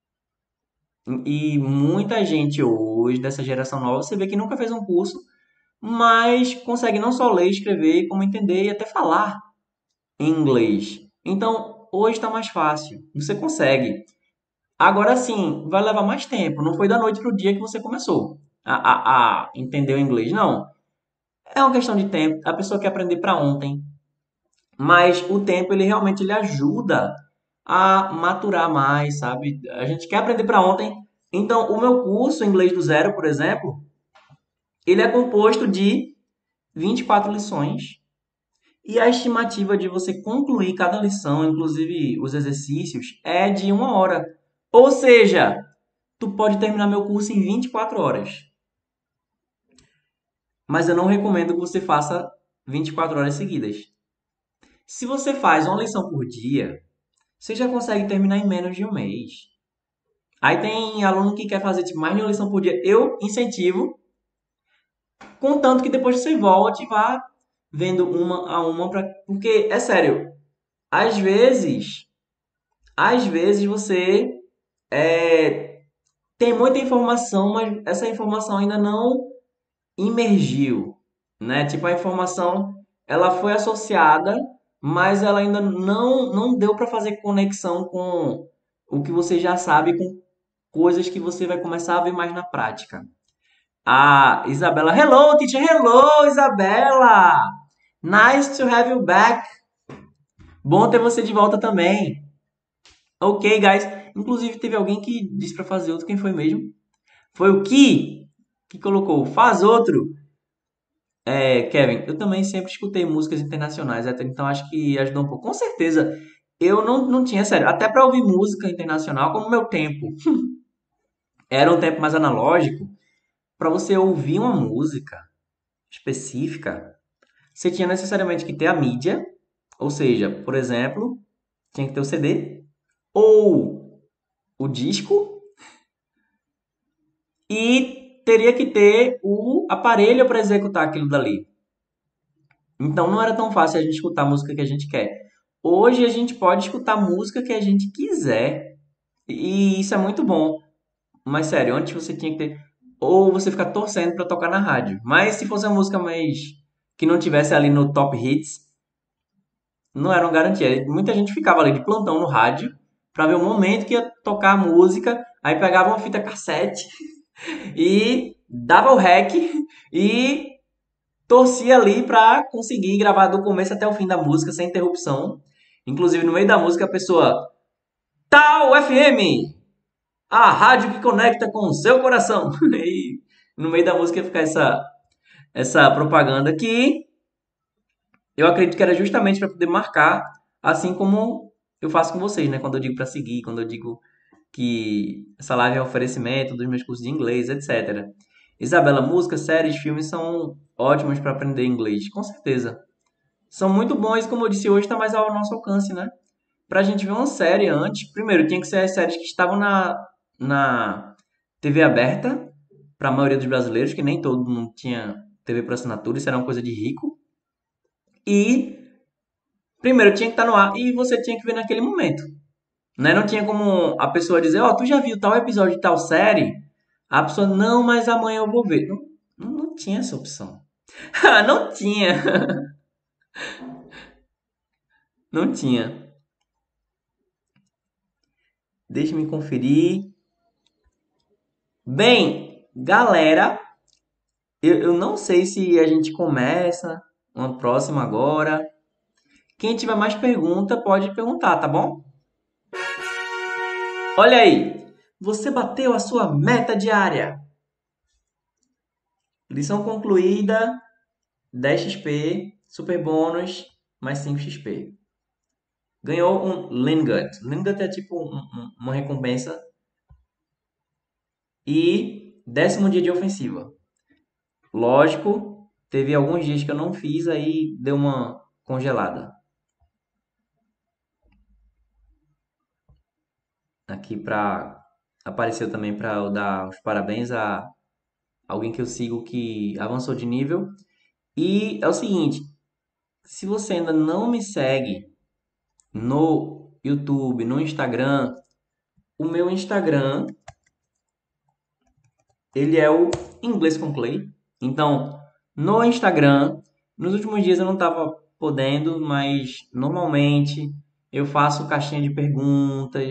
E muita gente hoje, dessa geração nova, você vê que nunca fez um curso, mas consegue não só ler, escrever, como entender e até falar em inglês. Então, hoje está mais fácil. Você consegue. Agora sim, vai levar mais tempo. Não foi da noite pro dia que você começou a entender o inglês, não. É uma questão de tempo. A pessoa quer aprender para ontem. Mas o tempo, ele realmente ele ajuda a maturar mais, sabe? A gente quer aprender para ontem. Então, o meu curso Inglês do Zero, por exemplo, ele é composto de 24 lições. E a estimativa de você concluir cada lição, inclusive os exercícios, é de 1 hora. Ou seja, tu pode terminar meu curso em 24 horas. Mas eu não recomendo que você faça 24 horas seguidas. Se você faz uma lição por dia, você já consegue terminar em menos de um mês. Aí tem aluno que quer fazer tipo, mais de uma lição por dia. Eu incentivo, contanto que depois você volte e vá vendo uma a uma. Porque, é sério, às vezes você tem muita informação, mas essa informação ainda não imergiu, né? Tipo, a informação, ela foi associada, mas ela ainda não deu para fazer conexão com o que você já sabe, com coisas que você vai começar a ver mais na prática. A Isabela, hello, teacher, hello, Isabela! Nice to have you back. Bom ter você de volta também. Ok, guys. Inclusive, teve alguém que disse para fazer outro. Quem foi mesmo? Foi o que colocou. Faz outro. Kevin, eu também sempre escutei músicas internacionais, então acho que ajudou um pouco. Com certeza, eu não tinha, sério, até para ouvir música internacional, como meu tempo era um tempo mais analógico, para você ouvir uma música específica, você tinha necessariamente que ter a mídia, ou seja, por exemplo, tinha que ter o CD ou o disco e teria que ter o aparelho para executar aquilo dali. Então não era tão fácil a gente escutar a música que a gente quer. Hoje a gente pode escutar a música que a gente quiser. E isso é muito bom. Mas sério, antes você tinha que ter. Ou você ficar torcendo para tocar na rádio. Mas se fosse uma música mais. Que não tivesse ali no top hits, não era uma garantia. Muita gente ficava ali de plantão no rádio para ver o momento que ia tocar a música. Aí pegava uma fita cassete e dava o rec e torcia ali pra conseguir gravar do começo até o fim da música sem interrupção. Inclusive, no meio da música, a pessoa. Tal FM! A rádio que conecta com o seu coração. E no meio da música ia ficar essa propaganda que eu acredito que era justamente para poder marcar, assim como eu faço com vocês, né? Quando eu digo para seguir, quando eu digo que essa live é um oferecimento dos meus cursos de inglês, etc. Isabela, músicas, séries, filmes são ótimos para aprender inglês, com certeza. São muito bons, como eu disse hoje, está mais ao nosso alcance, né? Pra gente ver uma série antes, primeiro tinha que ser as séries que estavam na TV aberta, para a maioria dos brasileiros, que nem todo mundo tinha TV por assinatura, isso era uma coisa de rico. E primeiro tinha que estar no ar e você tinha que ver naquele momento. Né? Não tinha como a pessoa dizer, ó, tu já viu tal episódio de tal série? A pessoa, não, mas amanhã eu vou ver. Não tinha essa opção. Não tinha. Não tinha. Deixa-me conferir. Bem, galera, eu não sei se a gente começa uma próxima agora. Quem tiver mais pergunta pode perguntar, tá bom? Olha aí, você bateu a sua meta diária. Lição concluída, 10 XP, super bônus, mais 5 XP. Ganhou um Lingot. Lingot é tipo uma recompensa. E 10º dia de ofensiva. Lógico, teve alguns dias que eu não fiz, aí deu uma congelada. Aqui apareceu também para eu dar os parabéns a alguém que eu sigo que avançou de nível. E é o seguinte, se você ainda não me segue no YouTube, no Instagram, o meu Instagram, ele é o Inglês com Clay. Então, no Instagram, nos últimos dias eu não estava podendo, mas normalmente eu faço caixinha de perguntas,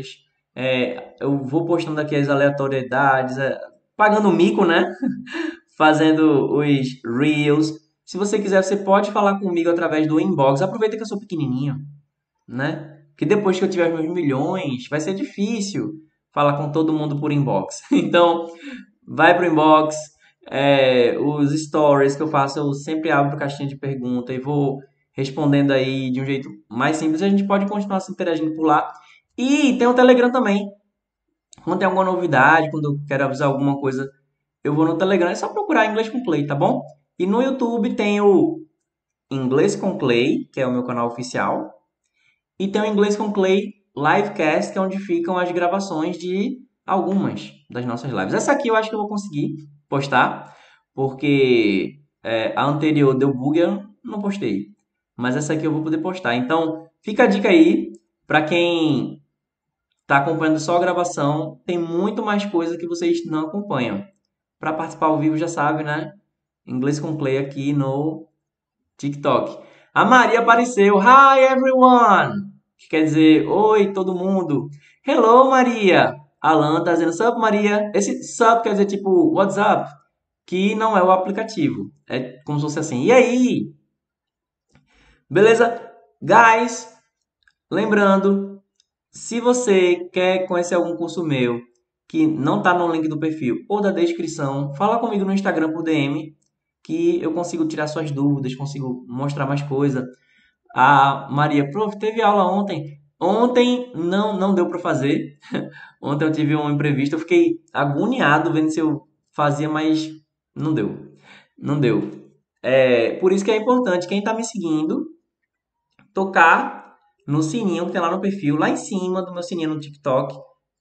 Eu vou postando aqui as aleatoriedades, pagando mico, né? Fazendo os Reels. Se você quiser, você pode falar comigo através do inbox. Aproveita que eu sou pequenininho, né? Que depois que eu tiver meus milhões, vai ser difícil falar com todo mundo por inbox. Então, vai pro inbox. Os stories que eu faço, eu sempre abro caixinha de pergunta e vou respondendo aí de um jeito mais simples. A gente pode continuar se interagindo por lá. E tem o Telegram também. Quando tem alguma novidade, quando eu quero avisar alguma coisa, eu vou no Telegram. É só procurar Inglês com Clay, tá bom? E no YouTube tem o Inglês com Clay, que é o meu canal oficial. E tem o Inglês com Clay Livecast, que é onde ficam as gravações de algumas das nossas lives. Essa aqui eu acho que eu vou conseguir postar, porque a anterior deu bug e eu não postei. Mas essa aqui eu vou poder postar. Então, fica a dica aí para quem está acompanhando só a gravação. Tem muito mais coisa que vocês não acompanham. Para participar ao vivo já sabe, né? Inglês com Clay aqui no TikTok. A Maria apareceu. Hi, everyone! Que quer dizer, oi, todo mundo. Hello, Maria. Alan tá dizendo, sup, Maria. Esse sup quer dizer tipo, what's up? Que não é o aplicativo. É como se fosse assim. E aí? Beleza? Guys, lembrando, se você quer conhecer algum curso meu que não tá no link do perfil ou da descrição, fala comigo no Instagram por DM que eu consigo tirar suas dúvidas, consigo mostrar mais coisa. A Maria, prof, teve aula ontem. Ontem não deu para fazer. Ontem eu tive um imprevisto. Eu fiquei agoniado vendo se eu fazia, mas não deu. Não deu. Por isso que é importante quem está me seguindo tocar no sininho que tem lá no perfil, lá em cima do meu sininho no TikTok.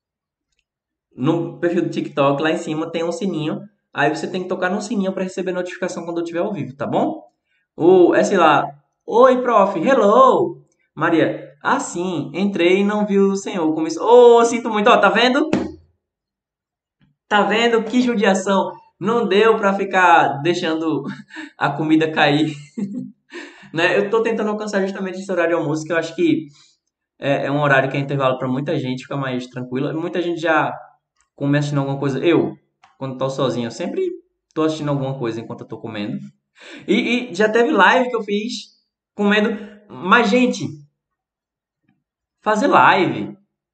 No perfil do TikTok, lá em cima tem um sininho. Aí você tem que tocar no sininho para receber notificação quando eu estiver ao vivo, tá bom? Ou sei lá, oi, prof, hello! Maria, sim, entrei e não vi o senhor. Começou. Sinto muito, ó, tá vendo? Tá vendo? Que judiação! Não deu pra ficar deixando a comida cair, né? Eu tô tentando alcançar justamente esse horário de almoço, que eu acho que é um horário que é intervalo pra muita gente, fica mais tranquila. Muita gente já come assistindo alguma coisa. Eu, quando tô sozinho, eu sempre tô assistindo alguma coisa enquanto eu tô comendo. E já teve live que eu fiz comendo. Mas, gente, fazer live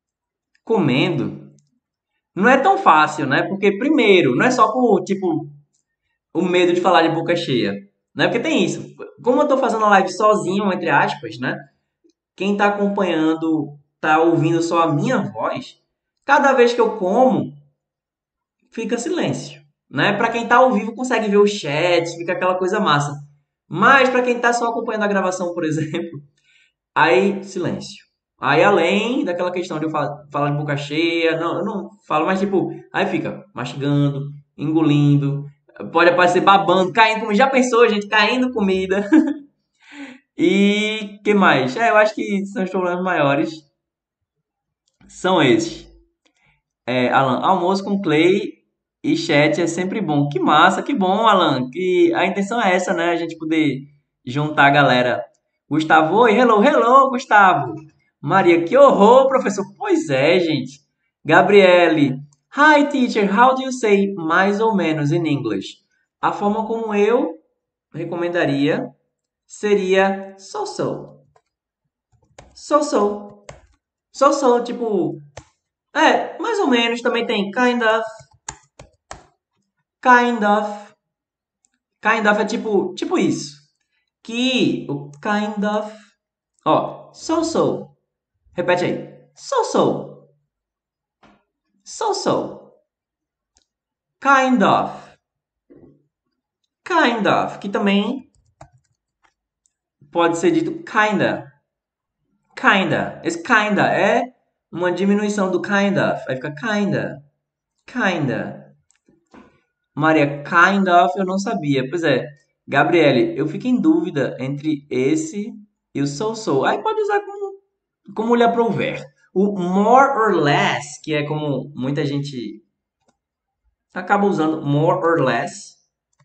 comendo não é tão fácil, né? Porque, primeiro, não é só por, tipo, o medo de falar de boca cheia, né? Porque tem isso. Como eu tô fazendo a live sozinho, entre aspas, né? Quem tá acompanhando, tá ouvindo só a minha voz, cada vez que eu como, fica silêncio, né? Pra quem tá ao vivo, consegue ver o chat, fica aquela coisa massa. Mas pra quem tá só acompanhando a gravação, por exemplo, aí, silêncio. Aí, além daquela questão de eu falar de boca cheia, não, eu não falo, mas tipo, aí fica mastigando, engolindo, pode aparecer babando, caindo comida. Já pensou, gente, caindo comida? E que mais? Eu acho que são os problemas maiores. São esses. Alan, almoço com Clay e chat é sempre bom. Que massa, que bom, Alan. Que a intenção é essa, né? A gente poder juntar a galera. Gustavo, oi, hello, hello, Gustavo. Maria, que horror, professor. Pois é, gente. Gabriele, hi, teacher, how do you say mais ou menos in English? A forma como eu recomendaria seria so-so. So-so. So-so, tipo, mais ou menos. Também tem kind of, kind of. Kind of é tipo isso. Que o kind of, ó, so-so. Repete aí. So-so. So-so. Kind of. Kind of. Que também pode ser dito kinda. Kinda. Esse kinda é uma diminuição do kind of. Aí fica kinda. Kinda. Maria, kind of eu não sabia. Pois é. Gabriele, eu fico em dúvida entre esse e o so-so. Aí pode usar como lhe aprouver. O more or less, que é como muita gente acaba usando more or less.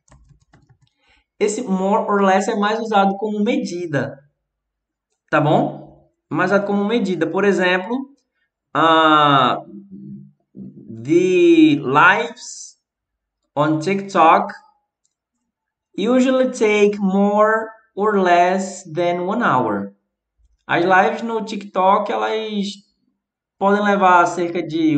Esse more or less é mais usado como medida, tá bom? Mais usado como medida. Por exemplo, The lives on TikTok usually take more or less than 1 hour. As lives no TikTok, elas podem levar cerca de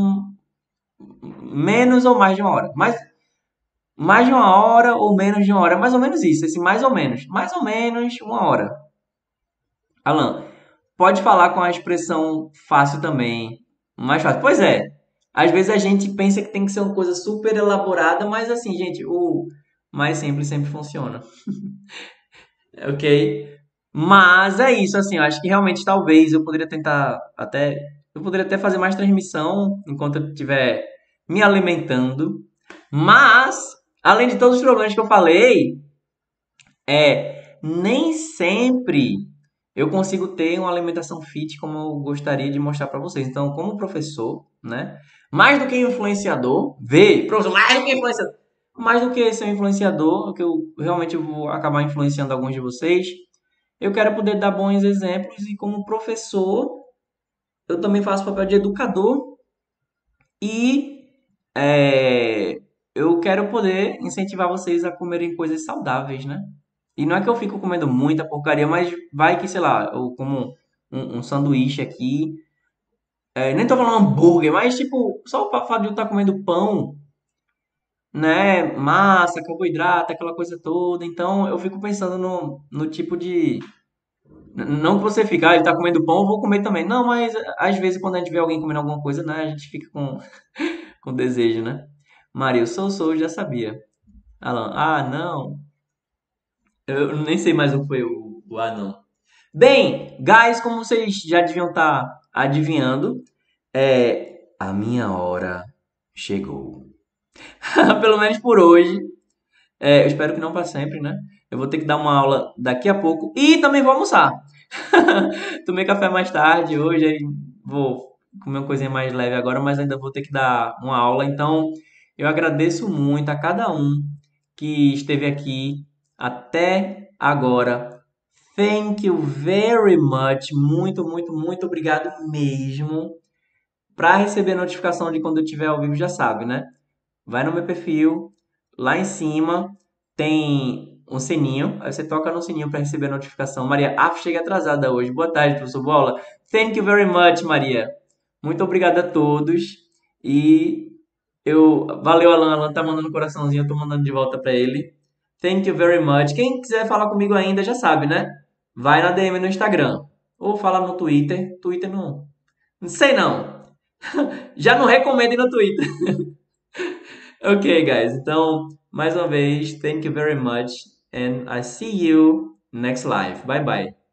menos ou mais de 1 hora. Mas mais de 1 hora ou menos de 1 hora. É mais ou menos isso, esse mais ou menos. Mais ou menos 1 hora. Alan, pode falar com a expressão fácil também. Mais fácil. Pois é. Às vezes a gente pensa que tem que ser uma coisa super elaborada, mas assim, gente, o mais simples sempre funciona. Ok? Mas é isso, assim, eu acho que realmente talvez eu poderia tentar até. Eu poderia até fazer mais transmissão enquanto eu estiver me alimentando. Mas, além de todos os problemas que eu falei, nem sempre eu consigo ter uma alimentação fit como eu gostaria de mostrar para vocês. Então, como professor, né? Mais do que influenciador, professor, mais do que influenciador, mais do que ser um influenciador, que eu realmente vou acabar influenciando alguns de vocês, eu quero poder dar bons exemplos e como professor, eu também faço papel de educador e eu quero poder incentivar vocês a comerem coisas saudáveis, né? E não é que eu fico comendo muita porcaria, mas vai que, sei lá, eu como um sanduíche aqui. Nem tô falando hambúrguer, mas tipo, só o fato de eu estar comendo pão, né? Massa, carboidrato, aquela coisa toda. Então eu fico pensando no tipo de. Não que você fica, ele tá comendo pão, eu vou comer também. Não, mas às vezes quando a gente vê alguém comendo alguma coisa, né? A gente fica com desejo, né? Maria, eu sou, já sabia. Alan, não. Eu nem sei mais o que foi o não. Bem, guys, como vocês já deviam estar adivinhando, a minha hora chegou. Pelo menos por hoje. Eu espero que não para sempre, né? Eu vou ter que dar uma aula daqui a pouco e também vou almoçar. Tomei café mais tarde hoje, aí vou comer uma coisinha mais leve agora, mas ainda vou ter que dar uma aula. Então, eu agradeço muito a cada um que esteve aqui até agora. Thank you very much. Muito, muito, muito obrigado mesmo. Para receber notificação de quando eu estiver ao vivo, já sabe, né? Vai no meu perfil, lá em cima tem um sininho, aí você toca no sininho para receber a notificação. Maria, chega atrasada hoje. Boa tarde, professor Bola. Thank you very much, Maria. Muito obrigado a todos. E valeu, Alan. Alan tá mandando um coraçãozinho, eu tô mandando de volta para ele. Thank you very much. Quem quiser falar comigo ainda já sabe, né? Vai na DM no Instagram ou fala no Twitter. Twitter não sei não. Já não recomendo ir no Twitter. Ok, guys. Então, mais uma vez, thank you very much and I see you next live. Bye bye.